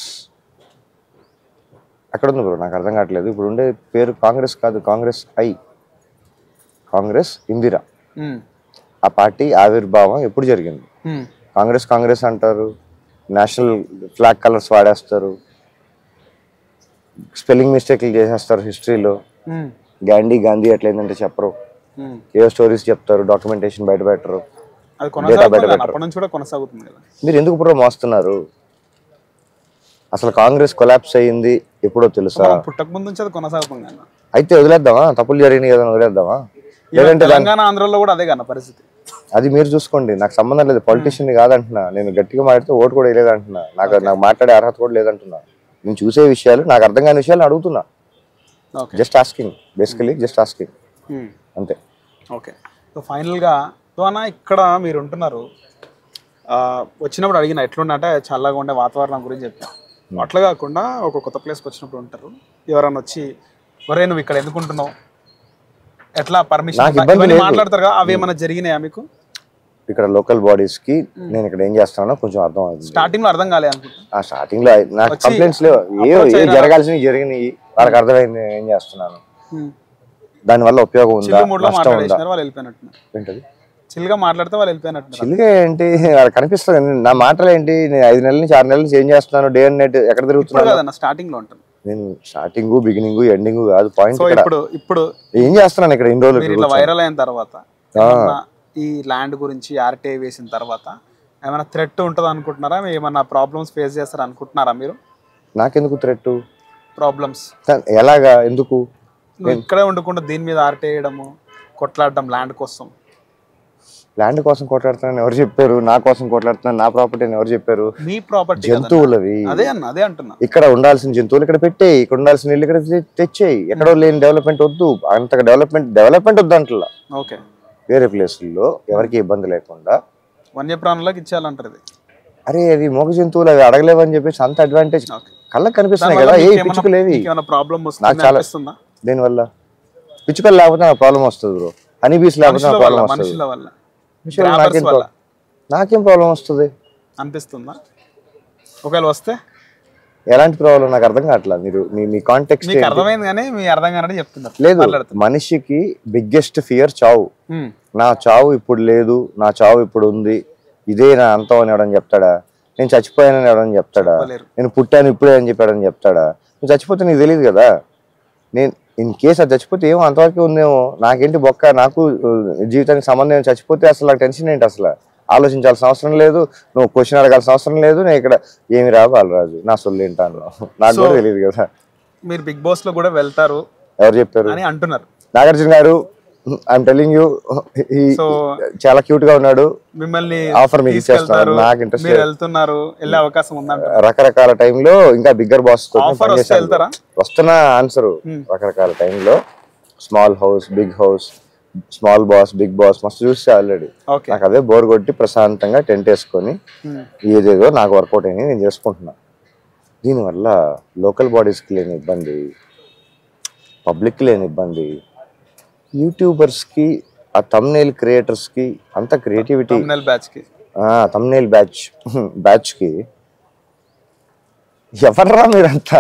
ఎక్కడ ఉంది బ్రో, నాకు అర్థం కావట్లేదు. ఇప్పుడు ఉండే పేరు కాంగ్రెస్ కాదు, కాంగ్రెస్ ఐ, కాంగ్రెస్ ఇందిరా. ఆ పార్టీ ఆవిర్భావం ఎప్పుడు జరిగింది? కాంగ్రెస్ కాంగ్రెస్ అంటారు, నేషనల్ ఫ్లాగ్ కలర్స్ వాడేస్తారు, స్పెల్లింగ్ మిస్టేక్లు చేసేస్తారు హిస్టరీలో. గాంధీ గాంధీ ఎట్లయిందంటే చెప్పరు, ఏ స్టోరీస్ చెప్తారు, డాక్యుమెంటేషన్ బయట పెట్టరు, డేటా బయట పెట్టరు. మీరు ఎందుకు ఇప్పుడు మోస్తున్నారు? అసలు కాంగ్రెస్ కొలాప్స్ అయ్యింది ఎప్పుడో తెలుసా? పుట్టక ముందు నుంచి అది కొనసాగుతుంది. అయితే వదిలేద్దామా? తప్పులు జరిగినాయి కదా, వదిలేద్దామా? లేదంటే తెలంగాణ ఆంధ్రలో కూడా అదే కదా పరిస్థితి. అది మీరు చూసుకోండి, నాకు సంబంధం లేదు. పొలిటీషియన్ కాదంటున్నా నేను, గట్టిగా మాట్లాడితే ఓటు కూడా వేయలేదంటున్నా, నాకు నాకు మాట్లాడే అర్హత కూడా లేదంటున్నా. నేను చూసే విషయాలు, నాకు అర్థం కాని విషయాలు అడుగుతున్నా. Just asking, basically just asking అంతే. ఓకే, సో ఫైనల్గా అన్న ఇక్కడ మీరు ఉంటున్నారు, వచ్చినప్పుడు అడిగిన ఎట్లుందంటే చల్లగా ఉండే వాతావరణం గురించి చెప్పాను. అట్లా కాకుండా ఒక కొత్త ప్లేస్కి వచ్చినప్పుడు ఉంటారు, ఎవరన్నా వచ్చి ఒరే నువ్వు ఇక్కడ ఎందుకు ఉంటున్నావు, ఎట్లా పర్మిషన్ మాట్లాడతారు కదా, అవి ఏమైనా జరిగినాయా మీకు? ఇక్కడ లోకల్ బాడీస్ కి నేను ఇక్కడ ఏం చేస్తానో కొంచెం అర్థం అవుతుంది. స్టార్టింగ్ లో అర్థం కాలేదు అనుకుంటా. ఆ స్టార్టింగ్ లో నాకు కంప్లైంట్స్ లేవు, ఏ జరగాల్సినవి జరిగినాయి, వాళ్ళకి అర్థమైంది నేను ఏం చేస్తున్నాను, దాని వల్ల ఉపయోగం ఉందా, నష్టం ఉందా. వాళ్ళు వెళ్ళిపోయినట్టు ఏంటది చిల్గా మాట్లాడితే వాళ్ళు వెళ్ళిపోయినట్టు. చిల్గా ఏంటి వాళ్ళకి కనిపిస్తుంది, నా మాటలు ఏంటి, నేను ఐదు నెలల నుంచి ఆరు నెలల నుంచి ఏం చేస్తున్నాను, డే అండ్ నైట్ ఎక్కడ తిరుగుతున్నాను. స్టార్టింగ్ లో ఉంటాను నేను, స్టార్టింగ్ బిగినింగ్ ఎండింగ్ కాదు పాయింట్. ఇప్పుడు ఇప్పుడు ఏం చేస్తున్నాను ఇక్కడ ఇన్ని రోజులు వైరల్ అయిన తర్వాత, ఈ ల్యాండ్ గురించి ఆర్టీఐ వేసిన తర్వాత ఏమైనా థ్రెట్ ఉంటుంది అనుకుంటున్నారా? ఏమైనా ప్రాబ్లమ్స్ ఫేస్ చేస్తారు అనుకుంటున్నారా మీరు? నాకెందుకు థ్రెట్ ప్రాబ్లమ్స్? ఎలాగా, ఎందుకు? ఇక్కడే ఉండకుండా దీని మీద ఆర్టీఐ వేయడము, కొట్లాడడం ల్యాండ్ కోసం. ల్యాండ్ కోసం కొట్లాడుతున్నాను ఎవరు చెప్పారు? నా కోసం కొట్లాడుతున్నాను, నా ప్రాపర్టీ ఎవరు చెప్పారు? మీ ప్రాపర్టీ, జంతువులవి. అదే అన్న అదే అంటున్నా, ఇక్కడ ఉండాల్సిన జంతువులు ఇక్కడ పెట్టేయి, ఇక్కడ ఉండాల్సిన ఇల్లు ఇక్కడ తెచ్చేయి. ఎక్కడో లేని డెవలప్మెంట్ వద్దు, అంతగా డెవలప్మెంట్ డెవలప్మెంట్ వద్దు అంటలా. ఓకే, వేరే ప్లేసుల్లో ఎవరికి ఇబ్బంది లేకుండా వన్యప్రాణులకు ఇచ్చేయాలంటారు. అరే అవి మోగ జంతువులు, అవి అడగలేవని చెప్పేసి అంత అడ్వాంటేజ్ కళ్ళకి కనిపిస్తున్నాయి కదా. ఏ పిచ్చుకులేవి, ప్రాబ్లం నాకు చాలా, దేనివల్ల పిచ్చుకలు లేకపోతే నాకు ప్రాబ్లం వస్తుంది బ్రో, హనీ బీస్ లేకపోతే నాకు ప్రాబ్లం వస్తుంది, మనుషుల వల్ల మనుషుల వల్ల Grabbers నాకేం వల్ల నాకేం ప్రాబ్లం వస్తుంది అనిపిస్తుందా? ఒకవేళ వస్తే ఎలాంటి ప్రాబ్లం నాకు అర్థం కావట్లేదు. మీరు మీ మీ కాంటెక్స్ట్ మీకు అర్థమైంది కానీ మీ అర్థం కానని చెప్తున్నారు. లేదు, మాట్లాడుతున్నారు. మనిషికి బిగ్గెస్ట్ ఫియర్ చావు. ఉమ్, నా చావు ఇప్పుడు లేదు, నా చావు ఇప్పుడు ఉంది, ఇదే నా అంతం అని ఎవడని చెప్తాడా? నేను చచ్చిపోయానని ఎవడని చెప్తాడా? చెప్పలేరు. నేను పుట్టాను ఇప్పుడే అని చెప్పాడని చెప్తాడా? నువ్వు చచ్చిపోతే నీకు తెలియదు కదా. నేను ఇన్ కేసు అది చచ్చిపోతే ఏమో అంతవరకు ఉందేమో, నాకేంటి బొక్క, నాకు జీవితానికి సంబంధం ఏమో. చచ్చిపోతే అసలు నాకు టెన్షన్ ఏంటి? అసలు ఆలోచించాల్సిన అవసరం లేదు, నువ్వు క్వశ్చన్ అడగాల్సిన అవసరం లేదు. నేను ఇక్కడ ఏమి రా బాలరాజు నా సొల్లు ఏంటాను నాకు కూడా తెలియదు కదా. మీరు బిగ్ బాస్ లో కూడా వెళ్తారు ఎవరు చెప్పారు అని అంటున్నారు. Nagarjuna garu I'm telling you, so చాలా క్యూట్ గా ఉన్నాడు. మిమ్మల్ని ఆఫర్ మీకు ఇచ్చేస్తున్నారు, నాకు ఇంట్రెస్ట్ మీరు వెళ్తున్నారు, వెళ్ళే అవకాశం ఉందంట. రకరకాల టైంలో ఇంకా బిగ్గర్ బాస్ తో ఆఫర్ వస్తే వెళ్తారా? వస్తున్న ఆన్సర్ రకరకాల టైంలో small house, big house, small boss, big boss మస్తు చూస్తే ఆల్రెడీ. ఓకే, నాకు అదే బోర్ కొట్టి ప్రశాంతంగా టెంట్ వేసుకొని ఏదేదో నాకు వర్కౌట్ అయినాయి నేను చేసుకుంటున్నా. దీనివల్ల లోకల్ బాడీస్కి లేని ఇబ్బంది, పబ్లిక్ లేని ఇబ్బంది, యూట్యూబర్స్కి, ఆ తమ్నైల్ క్రియేటర్స్కి, అంత క్రియేటివిటీ, బ్యాచ్ కి తమ్నైల్ బ్యాచ్ బ్యాచ్కి ఎవర్రా మీరంతా?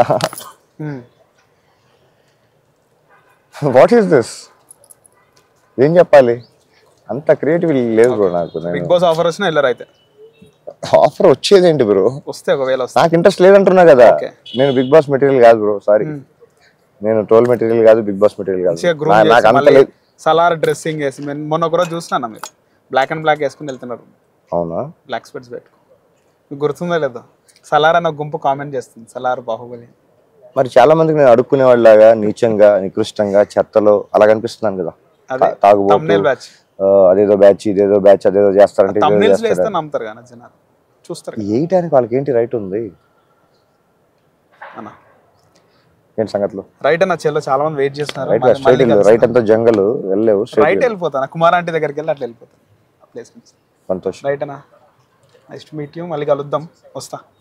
What is this? ఏం చెప్పాలి? అంత క్రియేటివిటీ లేదు బ్రో నాకు. బిగ్ బాస్ ఆఫర్ వచ్చినా వెళ్ళరు అయితే? ఆఫర్ వచ్చేదేంటి బ్రో? వస్తే ఒకవేళ వస్తే నాకు ఇంట్రెస్ట్ లేదంటున్నా కదా. నేను బిగ్ బాస్ మెటీరియల్ కాదు బ్రో, సారీ. నేను ట్రోల్ మెటీరియల్ కాదు, బిగ్ బాస్ మెటీరియల్ కాదు. నాకు అంత లేదు. సలార్ డ్రెస్సింగ్ వేసి మొన్న ఒకరోజు చూసినా మీరు బ్లాక్ అండ్ బ్లాక్ వేసుకుని వెళ్తున్నారు. అవునా? బ్లాక్ స్పెట్స్ పెట్టుకో. మీకు గుర్తుందో లేదో? సలార్ అన్న గుంపు కామెంట్ చేస్తుంది, సలార్ బాహుబలి. మరి చాలా మందికి నేను అడుక్కునే వాళ్ళలాగా నీచంగా, నికృష్టంగా, చెత్తలో అలా కనిపిస్తున్నాను కదా. తాగుబోతు, అదేదో బ్యాచ్, ఇదేదో బ్యాచ్, అదేదో చేస్తారంటే నమ్ముతారు కానీ జనాలు చూస్తారు. వేయటానికి వాళ్ళకి ఏంటి రైట్ ఉంది అన్న? ఏంటి సంగతులు? రైట్ అన్న చెల్లో చాలా మంది వెయిట్ చేస్తున్నారు. రైట్ అంతా జంగల్ వెళ్ళలేవు, రైట్ వెళ్ళిపోతాను. కుమార్ ఆంటీ దగ్గరికి వెళ్ళి అట్లా వెళ్ళిపోతాను. సంతోషం. రైట్ అన్న, నెక్స్ట్ మీట్ యూ, మళ్ళీ కలుద్దాం, వస్తా.